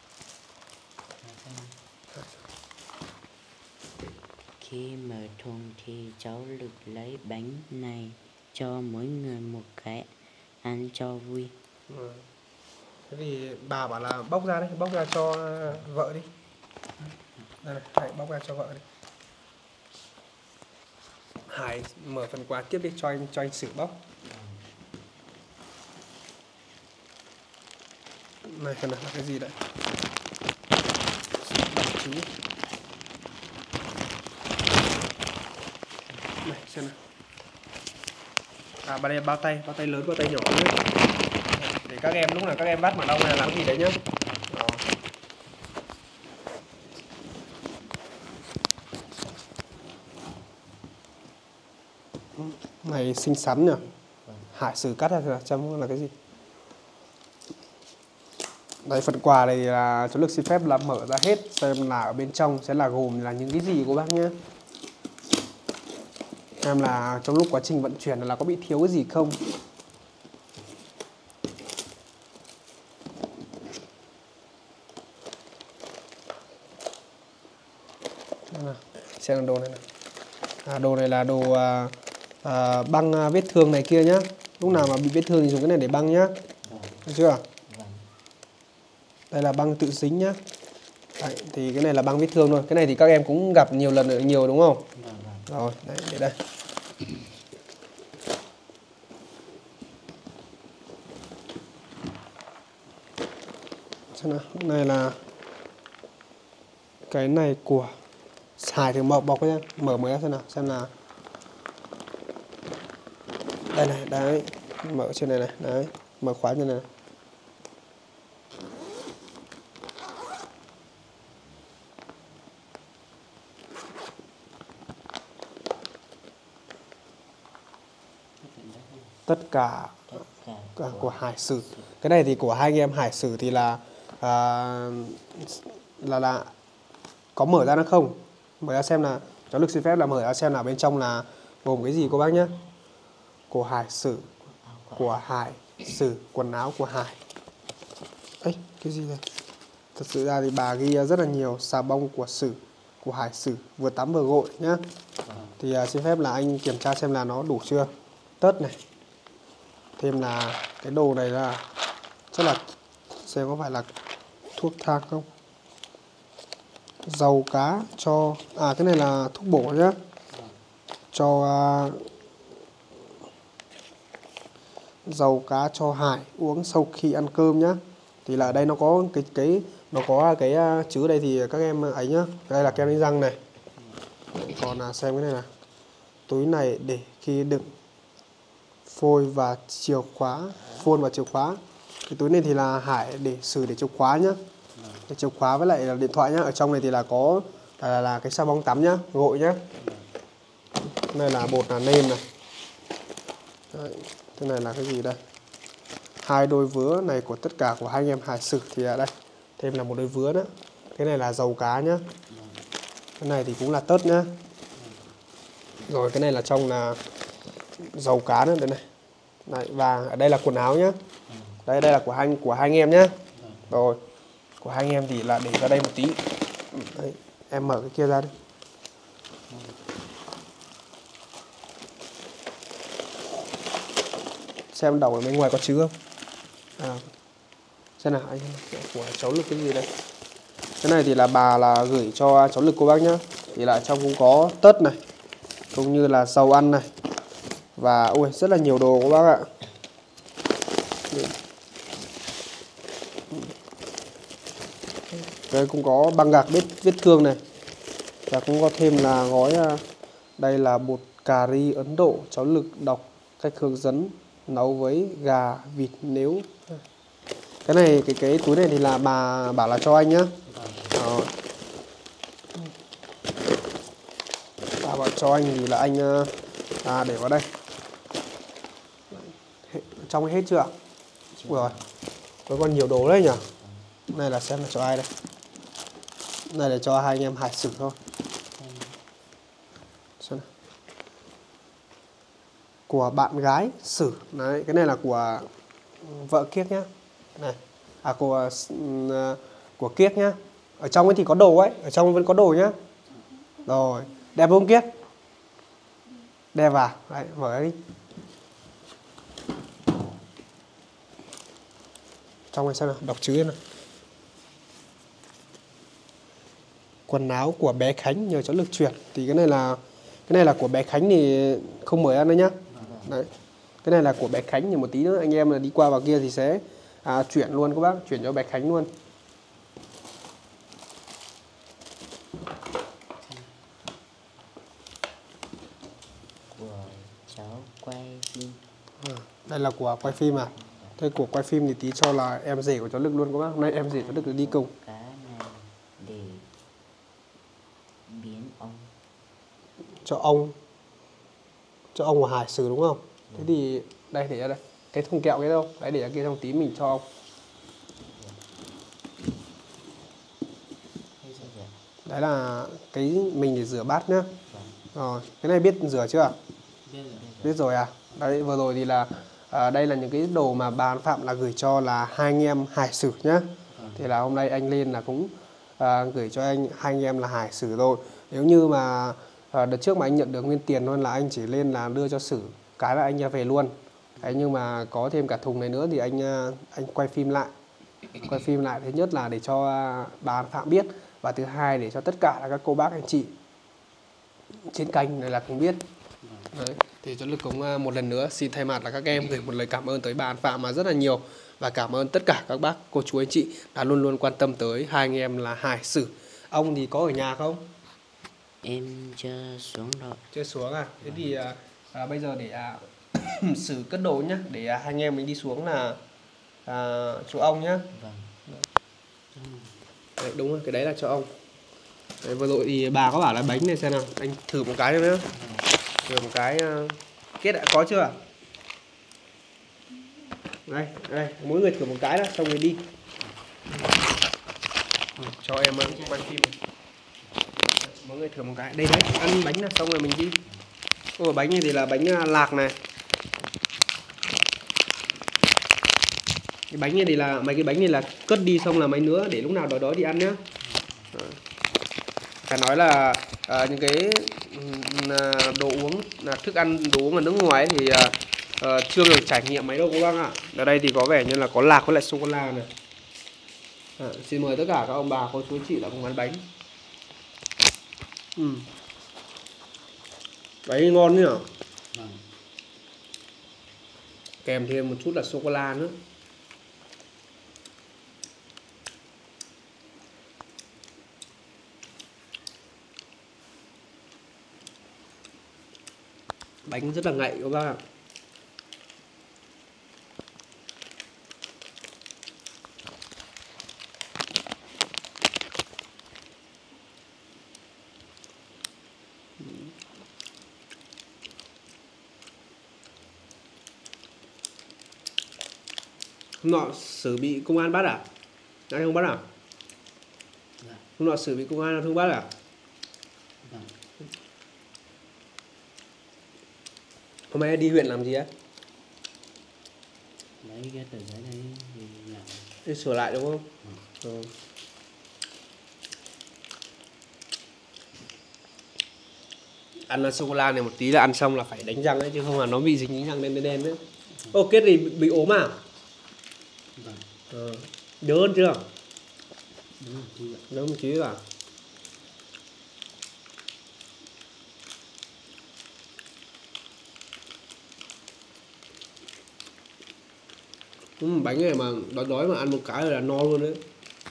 Khi mở thùng thì cháu Lực lấy bánh này cho mỗi người một cái, ăn cho vui. Ừ. Thế thì bà bảo là bóc ra đấy, bóc ra cho vợ đi. Đây này, Hải bóc ra cho vợ đi. Hải mở phần quà tiếp đi, cho anh cho anh Sử bóc. Này phần này là cái gì đấy? Đọc chú. Này xem nào. À, bà đây bao tay, bao tay lớn, bao tay nhỏ nhé. Để các em lúc nào các em bắt mà đau là làm gì đấy nhá. Đó. Này xinh xắn nhỉ. Hải Sử cắt ra là trong là cái gì? Đây, phần quà này là cháu Lực xin phép là mở ra hết xem là ở bên trong sẽ là gồm là những cái gì cô bác nhé. Em là trong lúc quá trình vận chuyển là có bị thiếu cái gì không. Xem là đồ này này. À, đồ này là đồ à, à, băng à, vết thương này kia nhá. Lúc nào mà bị vết thương thì dùng cái này để băng nhá. Được chưa? Đây là băng tự dính nhá. Đấy, thì cái này là băng vết thương thôi. Cái này thì các em cũng gặp nhiều lần ở nhiều đúng không? Rồi, đấy, để đây. Xem nào, cái này là cái này của Hải thì bọc bọc nhá, mở mới ra xem nào, xem là đây này, đấy, mở trên này này, đấy, mở khóa trên này. Tất cả, cả của Hải Sử. Cái này thì của hai anh em Hải Sử thì là à, là là có mở ra nó không? Mở ra xem là cháu Lực xin phép là mở ra xem là bên trong là gồm cái gì cô bác nhé. Của Hải Sử, của Hải Sử, quần áo của Hải. Ấy, cái gì đây? Thật sự ra thì bà ghi rất là nhiều. Xà bông của Sử, của Hải Sử, vừa tắm vừa gội nhá. Thì uh, xin phép là anh kiểm tra xem là nó đủ chưa. Tớt này. Thêm là cái đồ này là chắc là xem có phải là thuốc thang không. Dầu cá cho, à cái này là thuốc bổ nhá. Cho uh, dầu cá cho Hải uống sau khi ăn cơm nhá. Thì là ở đây nó có cái cái nó có cái uh, chữ đây thì các em ấy nhá. Đây là kem đánh răng này. Còn là xem cái này là túi này để khi đựng phôi và chìa khóa, phôn và chìa khóa. Cái túi này thì là Hải để Sử để chìa khóa nhá. Cái chìa khóa với lại là điện thoại nhá. Ở trong này thì là có là, là cái xà bông tắm nhá, gội nhá. Đây là bột là nêm này. Đấy. Thế này là cái gì đây? Hai đôi vứa này của tất cả của hai anh em Hải Sử thì ở đây thêm là một đôi vứa nữa. Cái này là dầu cá nhá. Cái này thì cũng là tớt nhá. Rồi cái này là trong là dầu cá nữa đây này. Đấy, và ở đây là quần áo nhá. Đây đây là của hai của hai anh em nhá. Rồi của hai anh em thì là để ra đây một tí. Đấy, em mở cái kia ra đi. Xem đầu ở bên ngoài có chứa không? À, xem nào anh của cháu Lực cái gì đây? Cái này thì là bà là gửi cho cháu Lực cô bác nhá. Thì là trong cũng có tớt này, cũng như là dầu ăn này, và ui rất là nhiều đồ các bác ạ. Đây cũng có băng gạc vết vết thương này, và cũng có thêm là gói đây là bột cà ri Ấn Độ. Cháu Lực đọc cách hướng dẫn nấu với gà vịt nếu. Cái này cái cái túi này thì là bà bảo là cho anh nhá. Đó. Bà bảo cho anh thì là anh à, để vào đây. Trong hết chưa ạ? Rồi. Có còn nhiều đồ đấy nhỉ? Này là xem là cho ai đây? Này là cho hai anh em Hải Sử thôi. Xem nào. Của bạn gái Sử. Đấy, cái này là của vợ Kiếc nhá. Này. À của uh, của Kiếc nhá. Ở trong ấy thì có đồ ấy, ở trong vẫn có đồ nhá. Rồi, đẹp không Kiếc? Đẹp à? Đấy, mở đi. Trong này xem nào, đọc chữ nào. Quần áo của bé Khánh nhờ cháu Lực chuyển. Thì cái này là cái này là của bé Khánh thì không mời ăn đấy nhá. Đấy. Cái này là của bé Khánh thì một tí nữa anh em là đi qua vào kia thì sẽ à, chuyển luôn các bác, chuyển cho bé Khánh luôn. Của cháu quay phim. À, đây là của quay phim à? Thế của quay phim thì tí cho là em rể của cháu Lực luôn các bác. Hôm nay em rể cháu Lực đi cùng. Cá này để biến ông. Cho ông cho ông của Hải Sử đúng không? Ừ. Thế thì đây để ra đây. Cái thùng kẹo cái đâu? Đấy để ra kia trong tí mình cho ông. Đấy là cái mình để rửa bát nhá. Rồi, cái này biết rửa chưa? Biết rồi. Biết rồi à? Đấy vừa rồi thì là à, đây là những cái đồ mà bà Phạm là gửi cho là hai anh em Hải Sử nhá. Thì là hôm nay anh lên là cũng à, gửi cho anh hai anh em là Hải Sử rồi. Nếu như mà à, đợt trước mà anh nhận được nguyên tiền luôn là anh chỉ lên là đưa cho Sử cái là anh ra về luôn. Đấy, nhưng mà có thêm cả thùng này nữa thì anh anh quay phim lại. Quay phim lại thứ nhất là để cho bà Phạm biết, và thứ hai để cho tất cả các cô bác anh chị trên kênh này là cũng biết. Đấy, thì cháu Lực cũng một lần nữa xin thay mặt là các em gửi một lời cảm ơn tới bà Phạm mà rất là nhiều, và cảm ơn tất cả các bác cô chú anh chị đã luôn luôn quan tâm tới hai anh em là Hải Sử. Ông thì có ở nhà không? Em chưa xuống rồi. Chưa xuống à? Thế thì à, à, bây giờ để à, Sử cất đồ nhá, để à, hai anh em mình đi xuống là à, chỗ ông nhá. Vâng. Đấy, đúng rồi, cái đấy là cho ông. Đấy, vừa rồi thì bà có bảo là bánh này xem nào, anh thử một cái nữa. Thử một cái uh, kết đã có chưa? Đây, đây, mỗi người thử một cái đó, xong rồi đi. Ừ, cho em uh, quay phim này. Mỗi người thử một cái. Đây đấy, ăn bánh là xong rồi mình đi. Ồ, bánh này thì là bánh uh, lạc này. Cái bánh này thì là mấy cái bánh này là cất đi xong là mấy nữa để lúc nào đói đói thì ăn nhá. Phải nói là à, những cái đồ uống là thức ăn đồ uống ở nước ngoài thì à, à, chưa được trải nghiệm mấy đâu các bác ạ. Ở đây thì có vẻ như là có lạc với lại sô cô la này. À, xin mời tất cả các ông bà cô chú chị là cùng ăn bánh. Ừ. Bánh ngon nhỉ? Kèm thêm một chút là sô cô la nữa. Bánh rất là ngậy các bác ạ. Hôm nọ xử bị công an bắt à? Anh không bắt à? Dạ. Hôm nọ xử bị công an không bắt à? Vâng. Hôm nay đi huyện làm gì á? Lấy cái tờ giấy đấy thì nhận. Đi sửa lại đúng không? Ừ. Ừ. Ăn sô cô la này một tí là ăn xong là phải đánh răng đấy, chứ không là nó bị dính răng đen đen đấy. Ô, Kết thì bị ốm à? Vâng. Ừ. Đỡ hơn chưa? Đúng rồi, chị ạ. Đỡ một tí à? Ừ, bánh này mà đói đói mà ăn một cái là no luôn đấy.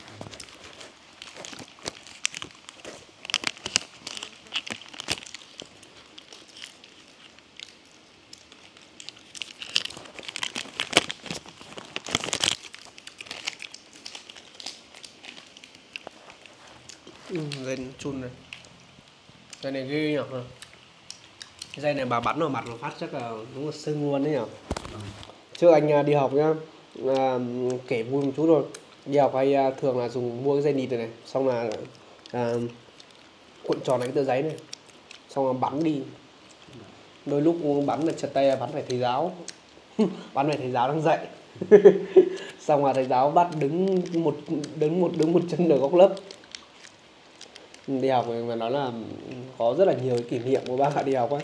Ừ, dây chun này, dây này ghê nhỉ. Cái dây này bà bắn vào mặt nó phát chắc là đúng là sưng luôn đấy nhỉ. Vâng. Trước anh đi học nhá, à, kể vui một chút thôi. Đi học hay à, thường là dùng mua cái dây nịt này, này xong là à, cuộn tròn cái tờ giấy này, xong là bắn đi. Đôi lúc bắn là chật tay, bắn phải thầy giáo. Bắn phải thầy giáo đang dạy. Xong là thầy giáo bắt đứng một đứng một đứng một chân ở góc lớp. Đi học mà nói là có rất là nhiều cái kỷ niệm của bác ạ đi học ấy.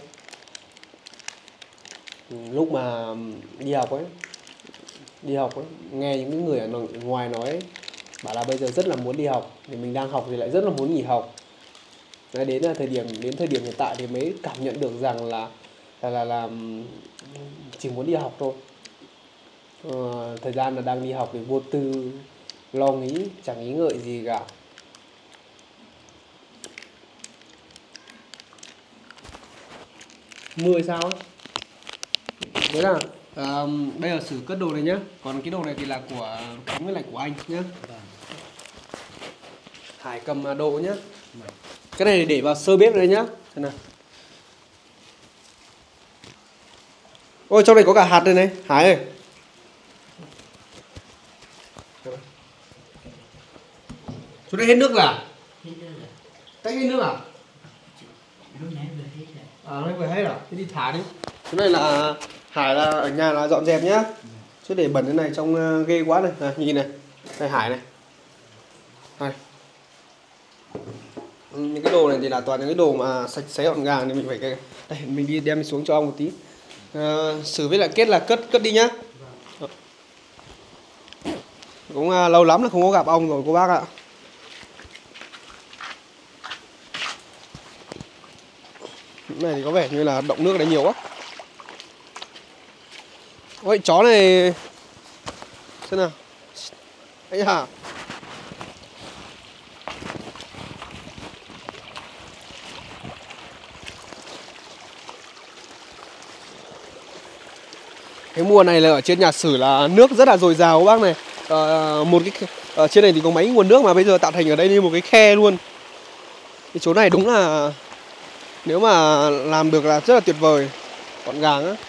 Lúc mà đi học ấy, đi học ấy, nghe những cái người ở ngoài nói ấy, bảo là bây giờ rất là muốn đi học, thì mình đang học thì lại rất là muốn nghỉ học. Đấy, đến là thời điểm đến thời điểm hiện tại thì mới cảm nhận được rằng là là là, là chỉ muốn đi học thôi. Ờ, thời gian là đang đi học thì vô tư, lo nghĩ, chẳng nghĩ ngợi gì cả. Mưa sao ấy. Đấy là à, bây giờ Sử cất đồ này nhá. Còn cái đồ này thì là của Khánh với lại của anh nhá. Vâng. Hải cầm đồ nhá. Vâng. Cái này để vào sơ bếp đây nhá. Thế nào. Ôi, trong này có cả hạt đây này, Hải ơi. Chỗ đây hết nước rồi à? Hết nước rồi. Tách hết nước à? Lúc nãy vừa hết rồi. À, nó vừa hết rồi. Thế đi thả đi. Chỗ này là Hải là ở nhà là dọn dẹp nhá. Chứ để bẩn thế này trong ghê quá này. À, nhìn này. Đây Hải này. Này. Những cái đồ này thì là toàn những cái đồ mà sạch sẽ gọn gàng thì mình phải cái đây mình đi đem xuống cho ông một tí. À, Sử với lại Kết là cất cất đi nhá. Vâng. Cũng uh, lâu lắm là không có gặp ông rồi cô bác ạ. Cái này thì có vẻ như là động nước đấy nhiều quá. Ôi, chó này xem nào. Ấy hả? Cái mùa này là ở trên nhà Sử là nước rất là dồi dào các bác này. À, một cái ở trên này thì có mấy nguồn nước mà bây giờ tạo thành ở đây như một cái khe luôn. Cái chỗ này đúng là nếu mà làm được là rất là tuyệt vời, gọn gàng á.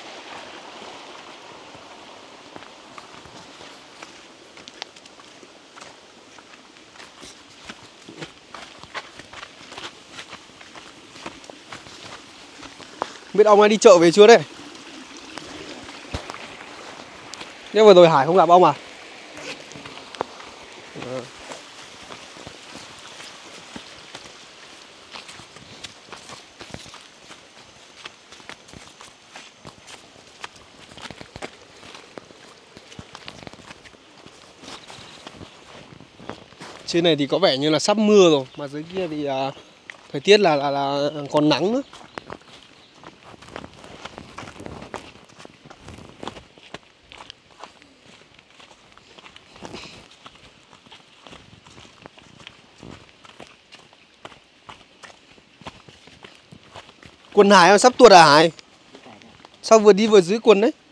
Biết ông ấy đi chợ về chưa đấy? Nhưng vừa rồi Hải không gặp ông à? À. Trên này thì có vẻ như là sắp mưa rồi, mà dưới kia thì à, thời tiết là, là là còn nắng nữa. Quần Hải sắp tuột à Hải? Sao vừa đi vừa dưới quần đấy?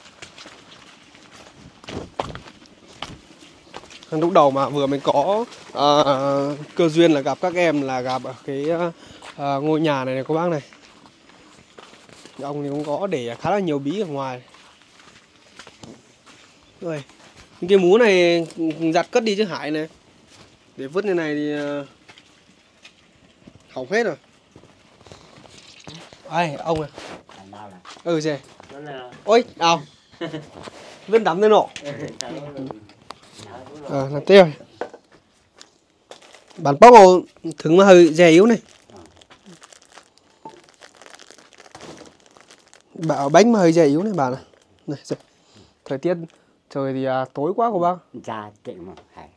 Lúc đầu mà vừa mới có à, cơ duyên là gặp các em là gặp ở cái à, ngôi nhà này này các bác này. Ông thì cũng có để khá là nhiều bí ở ngoài. Rồi, những cái mú này giặt cất đi chứ Hải này. Để vứt như này thì uh, hỏng hết rồi. Ai, ông này. Ừ gì? Ôi, nào. Vẫn đắm lên nọ. Ờ, làm tiếp rồi. Bản bóc hồ thứng mà hơi dè yếu này. Bảo bánh mà hơi dè yếu này bà này. Này, thời tiết trời thì à, tối quá của bác. Ra tỉnh mà phải.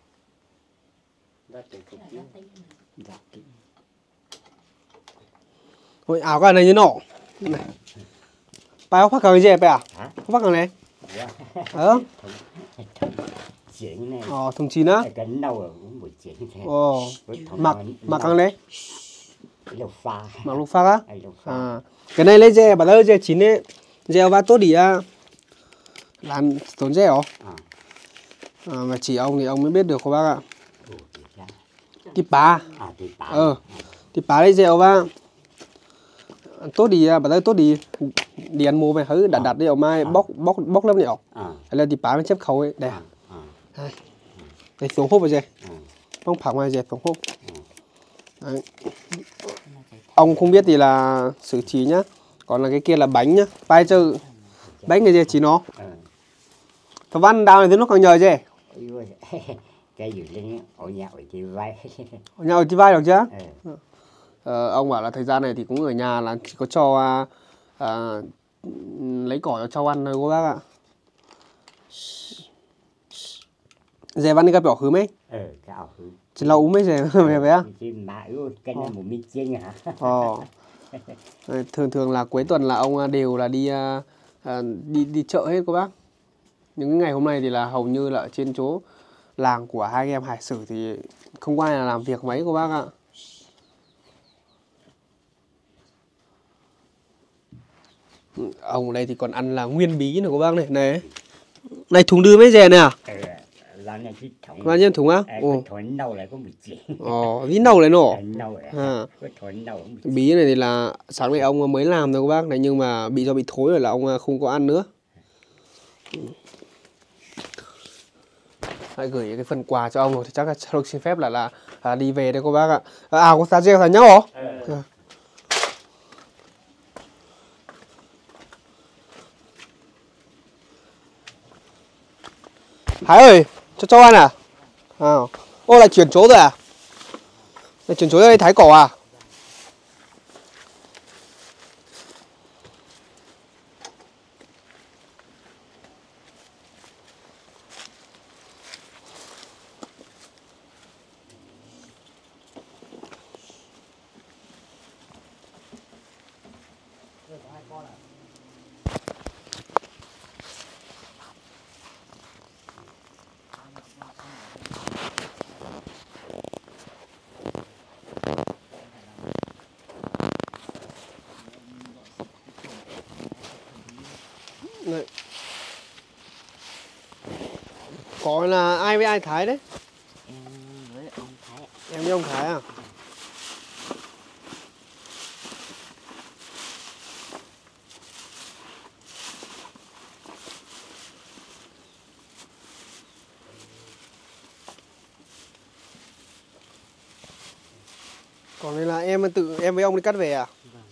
Ôi ảo cái này như nọ. Này. Bà không phát cái gì vậy à? Không phát cái này. Ờ. Chuyện này. Ờ, thùng chín á. Cái nâu rồi cũng buổi chuyện thế. Ồ. Mặc mặc cái này. Lục pha. Mặc lục pha á? Lục pha. À. Cái này lấy dè, bà ơi dè chín ấy. Dè vào tốt đi à. Làm tốn dè hả? À, mà chỉ ông thì ông mới biết được các bác ạ. Tí bá. À, tí bá. Ờ. Tí bá lấy dè vào. Tốt đi à, bà ơi tốt đi. Đi ăn mua về hứ đặt đặt đi ở mai bóc bóc bóc lắm nhỉ? À. Hay là tí bá mới chép khẩu ấy. Đây. À. Đây xuống hốp rồi dè. Bông phẳng ngoài dè xuống hốp. Đấy. Ông không biết thì là xử trí nhá. Còn là cái kia là bánh nhá. Pai chứ bánh này gì chỉ nó. Thằng Văn đào này thì nó còn nhờ gì? Cái gì lên ở nhà ở chị vai. Ở nhà ở chị vai được chưa? Ờ, ông bảo là thời gian này thì cũng ở nhà là chỉ có cho à, à, lấy cỏ cho cháu ăn thôi cô bác ạ. Dè Văn đi gặp nhỏ khứ mấy? Ờ, gạo khứ. Chỉ lâu uống mấy dè về về á? Chị mà ưu cái này một miếng chiên hả? Ờ. Thường thường là cuối tuần là ông đều là đi à, đi đi chợ hết cô bác. Những ngày hôm nay thì là hầu như là ở trên chỗ làng của hai anh em Hải Sử thì không có ai là làm việc mấy cô bác ạ. Ông ở đây thì còn ăn là nguyên bí này cô bác này. Này, này thùng đưa mấy dè này à? Ừ, là này cái thùng. Bao nhiêu thùng á? Ồ. Thùng nâu lại có bị chuyện. Ồ, bí nâu lại nổ. Nâu lại. À. Cái thùng nâu cũng bị. Bí này thì là sáng nay ông mới làm thôi cô bác này, nhưng mà bị do bị thối rồi là ông không có ăn nữa. Hãy gửi cái phần quà cho ông rồi thì chắc là tôi xin phép là là à, đi về đây cô bác ạ. À, à có giá rêu thành nhau hả? Ừ. À. Hải ơi, cho cho ăn à? À. Ô lại chuyển chỗ rồi à? Lại chuyển chỗ đây thái cỏ à? Đấy. Có là ai với ai Thái đấy? Em với ông Thái. Em với ông Thái à? Còn đây là em tự em với ông đi cắt về à? Vâng.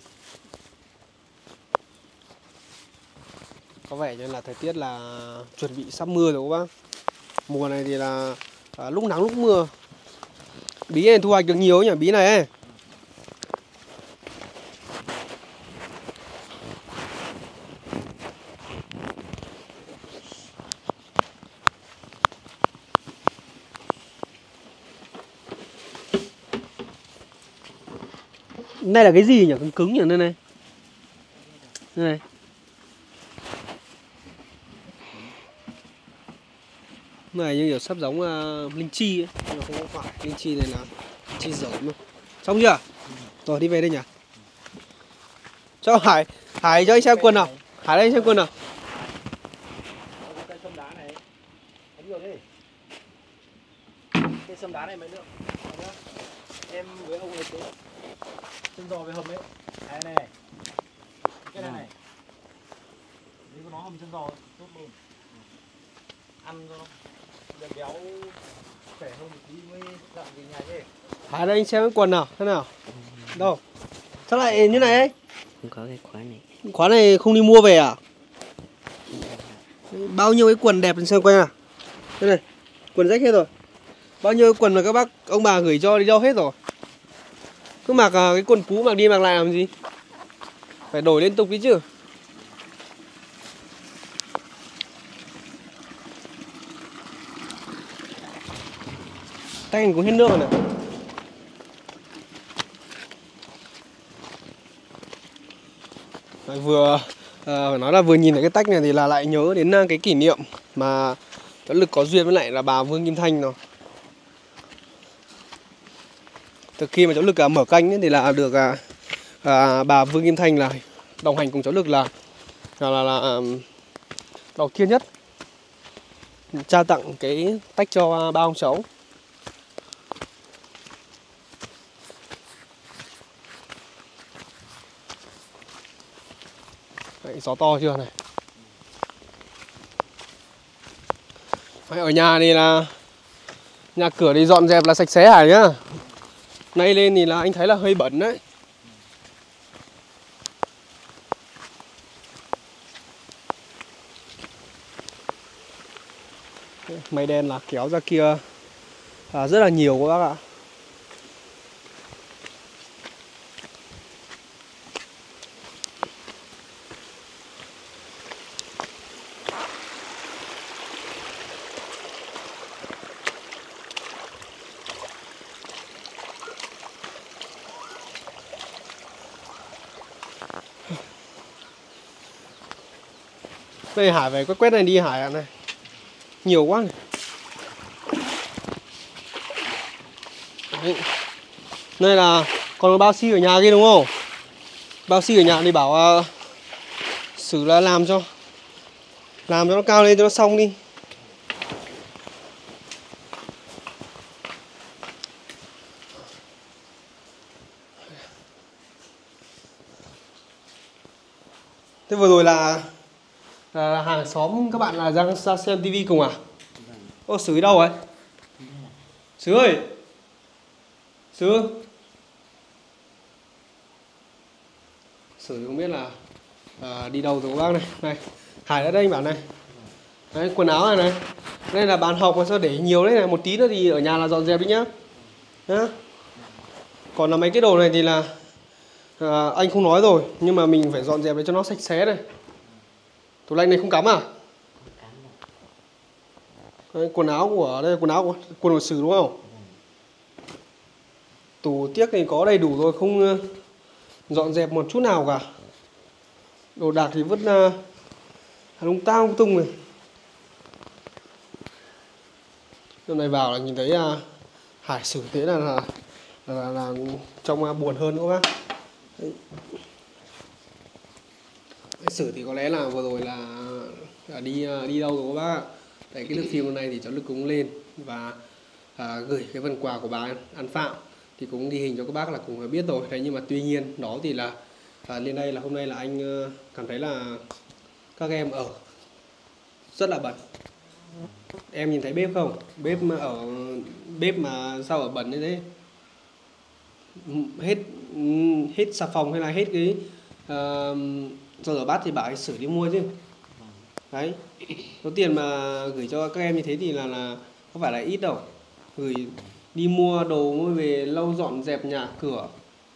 Có vẻ như là thời tiết là chuẩn bị sắp mưa rồi các bác. Mùa này thì là à, lúc nắng lúc mưa. Bí này thu hoạch được nhiều nhỉ, bí này ấy. Này là cái gì nhỉ? Cứng cứng nhỉ đây này. Đây này. Này như kiểu sắp giống uh, linh chi ấy, nhưng mà không có phải. Linh chi này là chi giống luôn. Xong chưa? Rồi đi về đây nhỉ? Cho Hải, Hải cho anh xem quần nào. Hải đây xem quần nào. Cây sâm đá này, nhiều đi. Cây sâm đá này mấy nữa? chân giò tốt luôn. Ăn cho nó béo béo khỏe hơn một tí mới dọn về nhà chứ. Hải đây anh xem cái quần nào, thế nào? Đâu? Sao lại như này ấy? Không có cái khóa này. Khóa này không đi mua về à? Bao nhiêu cái quần đẹp xem quay nào. Đây này, quần rách hết rồi. Bao nhiêu cái quần mà các bác ông bà gửi cho đi đâu hết rồi. Cứ mặc cái quần cũ mặc đi mặc lại làm gì? Phải đổi liên tục đi chứ. Tay anh cũng hết nước rồi này. Đấy, vừa à, phải nói là vừa nhìn thấy cái tách này thì là lại nhớ đến cái kỷ niệm mà cháu Lực có duyên với lại là bà Vương Kim Thanh rồi. Từ khi mà cháu Lực à, mở kênh ấy, thì là được à, à, bà Vương Kim Thanh là đồng hành cùng cháu Lực là là là, là à, đầu tiên nhất trao tặng cái tách cho ba ông cháu. Đấy, gió to chưa này. Đấy, ở nhà thì là nhà cửa thì dọn dẹp là sạch sẽ Hải nhá. Nay lên thì là anh thấy là hơi bẩn đấy. Mây đen là kéo ra kia à, rất là nhiều các bác ạ. Đây Hải về quét quét này đi Hải ạ này. Nhiều quá này. Đấy. Đây là còn bao xi ở nhà kia đúng không? Bao xi ở nhà thì bảo uh, Sử là làm cho Làm cho nó cao lên cho nó xong đi. Thế vừa rồi là, là hàng xóm các bạn là đang ra xem tivi cùng à? Ô Sử đâu ấy? Sử ơi! Sử! Sử không biết là à, đi đâu rồi các bác này. Này, Hải ở đây anh bảo này. Đấy, quần áo này này. Đây là bàn học mà sao để nhiều đấy này. Một tí nữa thì ở nhà là dọn dẹp đi nhá. Nhá. Còn là mấy cái đồ này thì là à, anh không nói rồi. Nhưng mà mình phải dọn dẹp để cho nó sạch sẽ này. Tủ lạnh này không cắm à? Đấy, quần áo của đây là quần áo của quần của Sử đúng không? Tủ tiếc thì có đầy đủ rồi, không uh, dọn dẹp một chút nào cả. Đồ đạc thì vứt uh, lung tao lung tung này. Hôm nay vào là nhìn thấy uh, Hải Sử thế là là, là, là, là trong uh, buồn hơn nữa các bác. Đấy. Sử thì có lẽ là vừa rồi là, là đi đi đâu rồi các bác ạ. Tại cái lượt phim hôm nay thì cháu Lực cũng lên và à, gửi cái phần quà của bà An Phạm thì cũng ghi hình cho các bác là cũng biết rồi. Thế nhưng mà tuy nhiên đó thì là à, lên đây là hôm nay là anh uh, cảm thấy là các em ở rất là bẩn. Em nhìn thấy bếp không? Bếp mà ở bếp mà sao ở bẩn như thế? Hết hết xà phòng hay là hết cái uh, rửa bát thì bảo anh Sử đi mua chứ. Đấy, số tiền mà gửi cho các em như thế thì là là không phải là ít đâu. Gửi đi mua đồ mới về lau dọn dẹp nhà cửa.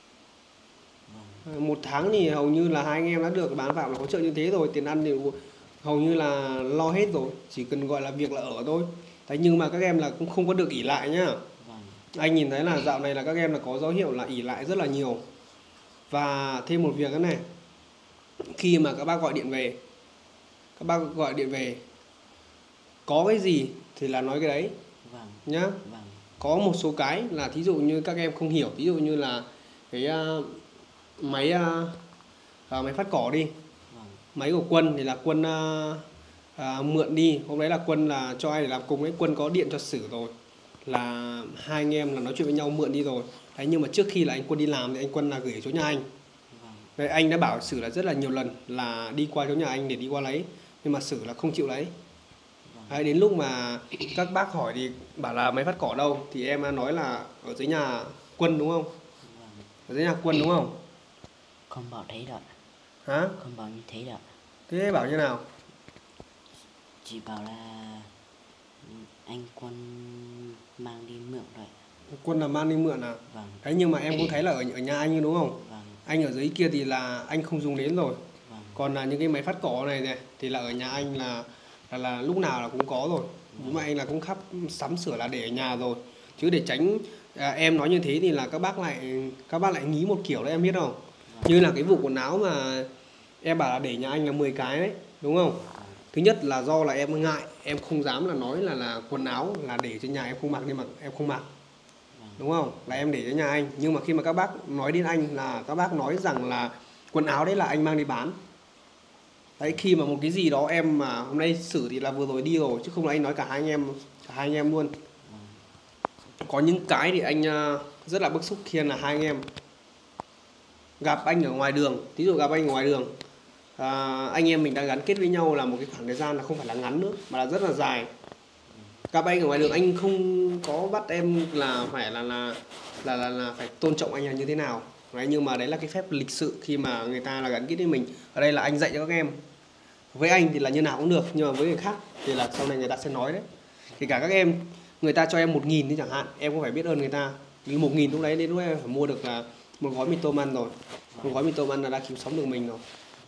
Một tháng thì hầu như là hai anh em đã được bán Phạm là hỗ trợ như thế rồi. Tiền ăn thì hầu như là lo hết rồi. Chỉ cần gọi là việc là ở thôi. Thế nhưng mà các em là cũng không có được ỷ lại nhá. Anh nhìn thấy là dạo này là các em là có dấu hiệu là ỷ lại rất là nhiều. Và thêm một việc nữa này. Khi mà các bác gọi điện về Các bác gọi điện về có cái gì thì là nói cái đấy. Vâng. Nhá. Vâng. Có một số cái là thí dụ như các em không hiểu. Ví dụ như là cái uh, máy uh, uh, máy phát cỏ đi. Vâng. Máy của Quân thì là Quân uh, uh, mượn đi. Hôm đấy là Quân là cho ai để làm cùng ấy. Quân có điện cho Sử rồi. Là hai anh em là nói chuyện với nhau mượn đi rồi. Đấy, nhưng mà trước khi là anh Quân đi làm thì anh Quân là gửi ở chỗ nhà anh. Đấy, anh đã bảo Sử là rất là nhiều lần là đi qua chỗ nhà anh để đi qua lấy. nhưng mà Sử là không chịu lấy. Đấy, đến lúc mà các bác hỏi thì bảo là máy phát cỏ đâu, thì em nói là ở dưới nhà Quân đúng không? Ở dưới nhà Quân đúng không? Không bảo thế đâu. Hả? Không bảo như thế đâu. Thế bảo như nào? Chỉ bảo là anh Quân mang đi mượn rồi. Quân là mang đi mượn à? Vâng. Đấy, nhưng mà em cũng thấy là ở, ở nhà anh đúng không? Vâng. Anh ở dưới kia thì là anh không dùng đến rồi. Vâng. Còn là những cái máy phát cỏ này này thì là ở nhà anh là là, là lúc nào là cũng có rồi. Nhưng mà anh là cũng khắp sắm sửa là để ở nhà rồi. Chứ để tránh à, em nói như thế thì là các bác lại các bác lại nghĩ một kiểu đấy, em biết không? Như là cái vụ quần áo mà em bảo là để nhà anh là mười cái đấy, đúng không? Thứ nhất là do là em ngại, em không dám là nói là là quần áo là để cho nhà em không mặc, nhưng mà em không mặc. Đúng không? Là em để cho nhà anh. Nhưng mà khi mà các bác nói đến anh là các bác nói rằng là quần áo đấy là anh mang đi bán. Đấy, khi mà một cái gì đó em mà hôm nay Sử thì là vừa rồi đi rồi, chứ không là anh nói cả hai anh em, cả hai anh em luôn. Có những cái thì anh rất là bức xúc khi là hai anh em gặp anh ở ngoài đường. Ví dụ gặp anh ở ngoài đường, à, anh em mình đang gắn kết với nhau là một cái khoảng thời gian là không phải là ngắn nữa mà là rất là dài. Gặp anh ở ngoài đường anh không có bắt em là phải là là là là, là phải tôn trọng anh là như thế nào. Đấy, nhưng mà đấy là cái phép lịch sự khi mà người ta là gắn kết với mình. Ở đây là anh dạy cho các em. Với anh thì là như nào cũng được, nhưng mà với người khác thì là sau này người ta sẽ nói đấy. Thì cả các em, người ta cho em một nghìn thì chẳng hạn, em cũng phải biết ơn người ta. Một nghìn lúc đấy đến lúc em phải mua được là một gói mì tôm ăn rồi. Một gói mì tôm ăn là đã cứu sống được mình rồi.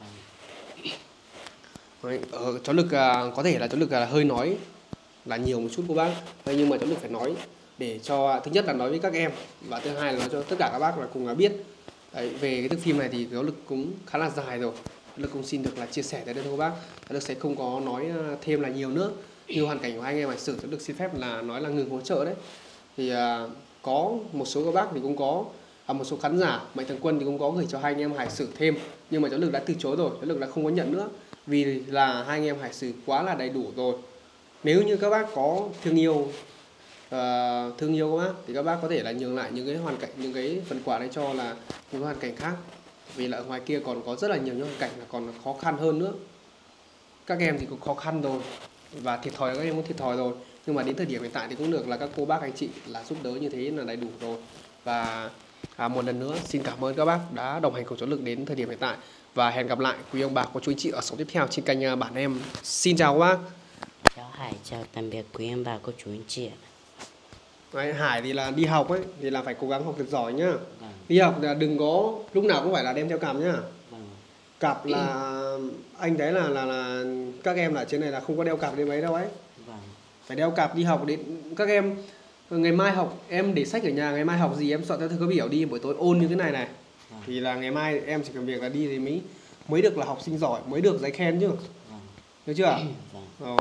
Đấy, ờ, cháu Lực à, có thể là cháu Lực à, hơi nói là nhiều một chút cô bác. Đấy, nhưng mà cháu Lực phải nói để cho, thứ nhất là nói với các em, và thứ hai là nói cho tất cả các bác là cùng là biết. Đấy, về cái thước phim này thì cháu Lực cũng khá là dài rồi. Lực cũng xin được là chia sẻ tới đây thôi các bác. Cháu Lực sẽ không có nói thêm là nhiều nữa. Như hoàn cảnh của hai anh em Hải Sử, cháu Lực xin phép là nói là ngừng hỗ trợ đấy. Thì à, có một số các bác thì cũng có, à, một số khán giả Mạnh Thường Quân thì cũng có gửi cho hai anh em Hải Sử thêm, nhưng mà cháu Lực đã từ chối rồi, cháu Lực đã không có nhận nữa, vì là hai anh em Hải Sử quá là đầy đủ rồi. Nếu như các bác có thương yêu uh, thương yêu các bác thì các bác có thể là nhường lại những cái hoàn cảnh, những cái phần quà đấy cho là những hoàn cảnh khác, vì là ở ngoài kia còn có rất là nhiều những hoàn cảnh là còn khó khăn hơn nữa. Các em thì cũng khó khăn rồi và thiệt thòi, các em cũng thiệt thòi rồi, nhưng mà đến thời điểm hiện tại thì cũng được là các cô bác anh chị là giúp đỡ như thế là đầy đủ rồi. Và à, một lần nữa xin cảm ơn các bác đã đồng hành cùng cháu Lực đến thời điểm hiện tại, và hẹn gặp lại quý ông bà cô chú anh chị ở số tiếp theo trên kênh Bản Em. Xin chào các bác. Cháu Hải chào tạm biệt quý ông bà cô chú anh chị ạ. Đấy, Hải thì là đi học ấy thì là phải cố gắng học thật giỏi nhá. Vâng. Đi học là đừng có lúc nào cũng phải là đem theo cặp nhá. Vâng. Cặp là anh thấy là là là các em ở trên này là không có đeo cặp đến mấy đâu ấy. Vâng. Phải đeo cặp đi học. Đến các em ngày mai học, em để sách ở nhà, ngày mai học gì em soạn theo thư biểu đi, buổi tối ôn như thế này này. Vâng. Thì là ngày mai em chỉ cần việc là đi thì mới mới được là học sinh giỏi, mới được giấy khen chứ. Vâng. Được chưa? Vâng. Rồi.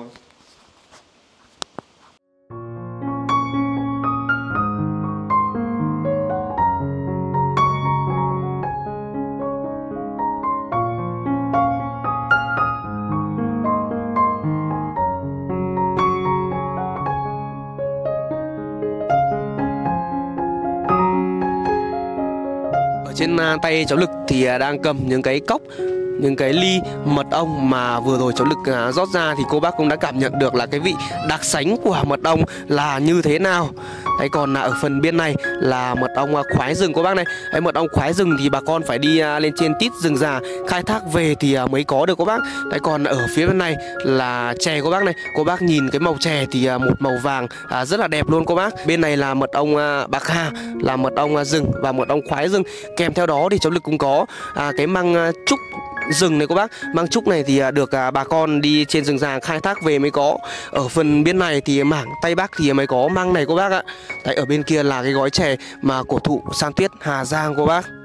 Trên tay cháu Lực thì đang cầm những cái cốc, những cái ly mật ong mà vừa rồi cháu Lực rót ra, thì cô bác cũng đã cảm nhận được là cái vị đặc sánh của mật ong là như thế nào. Đấy, còn ở phần bên này là mật ong khoái rừng cô bác này. Đấy, mật ong khoái rừng thì bà con phải đi lên trên tít rừng già khai thác về thì mới có được cô bác. Đấy, còn ở phía bên này là chè cô bác này. Cô bác nhìn cái màu chè thì một màu vàng à, rất là đẹp luôn cô bác. Bên này là mật ong bạc hà, là mật ong rừng và mật ong khoái rừng. Kèm theo đó thì cháu Lực cũng có à, cái măng trúc rừng này cô bác. Măng trúc này thì được à, bà con đi trên rừng già khai thác về mới có. Ở phần bên này thì mảng Tây Bắc thì mới có măng này cô bác ạ. Đấy, ở bên kia là cái gói chè mà cổ thụ San Tuyết Hà Giang cô bác.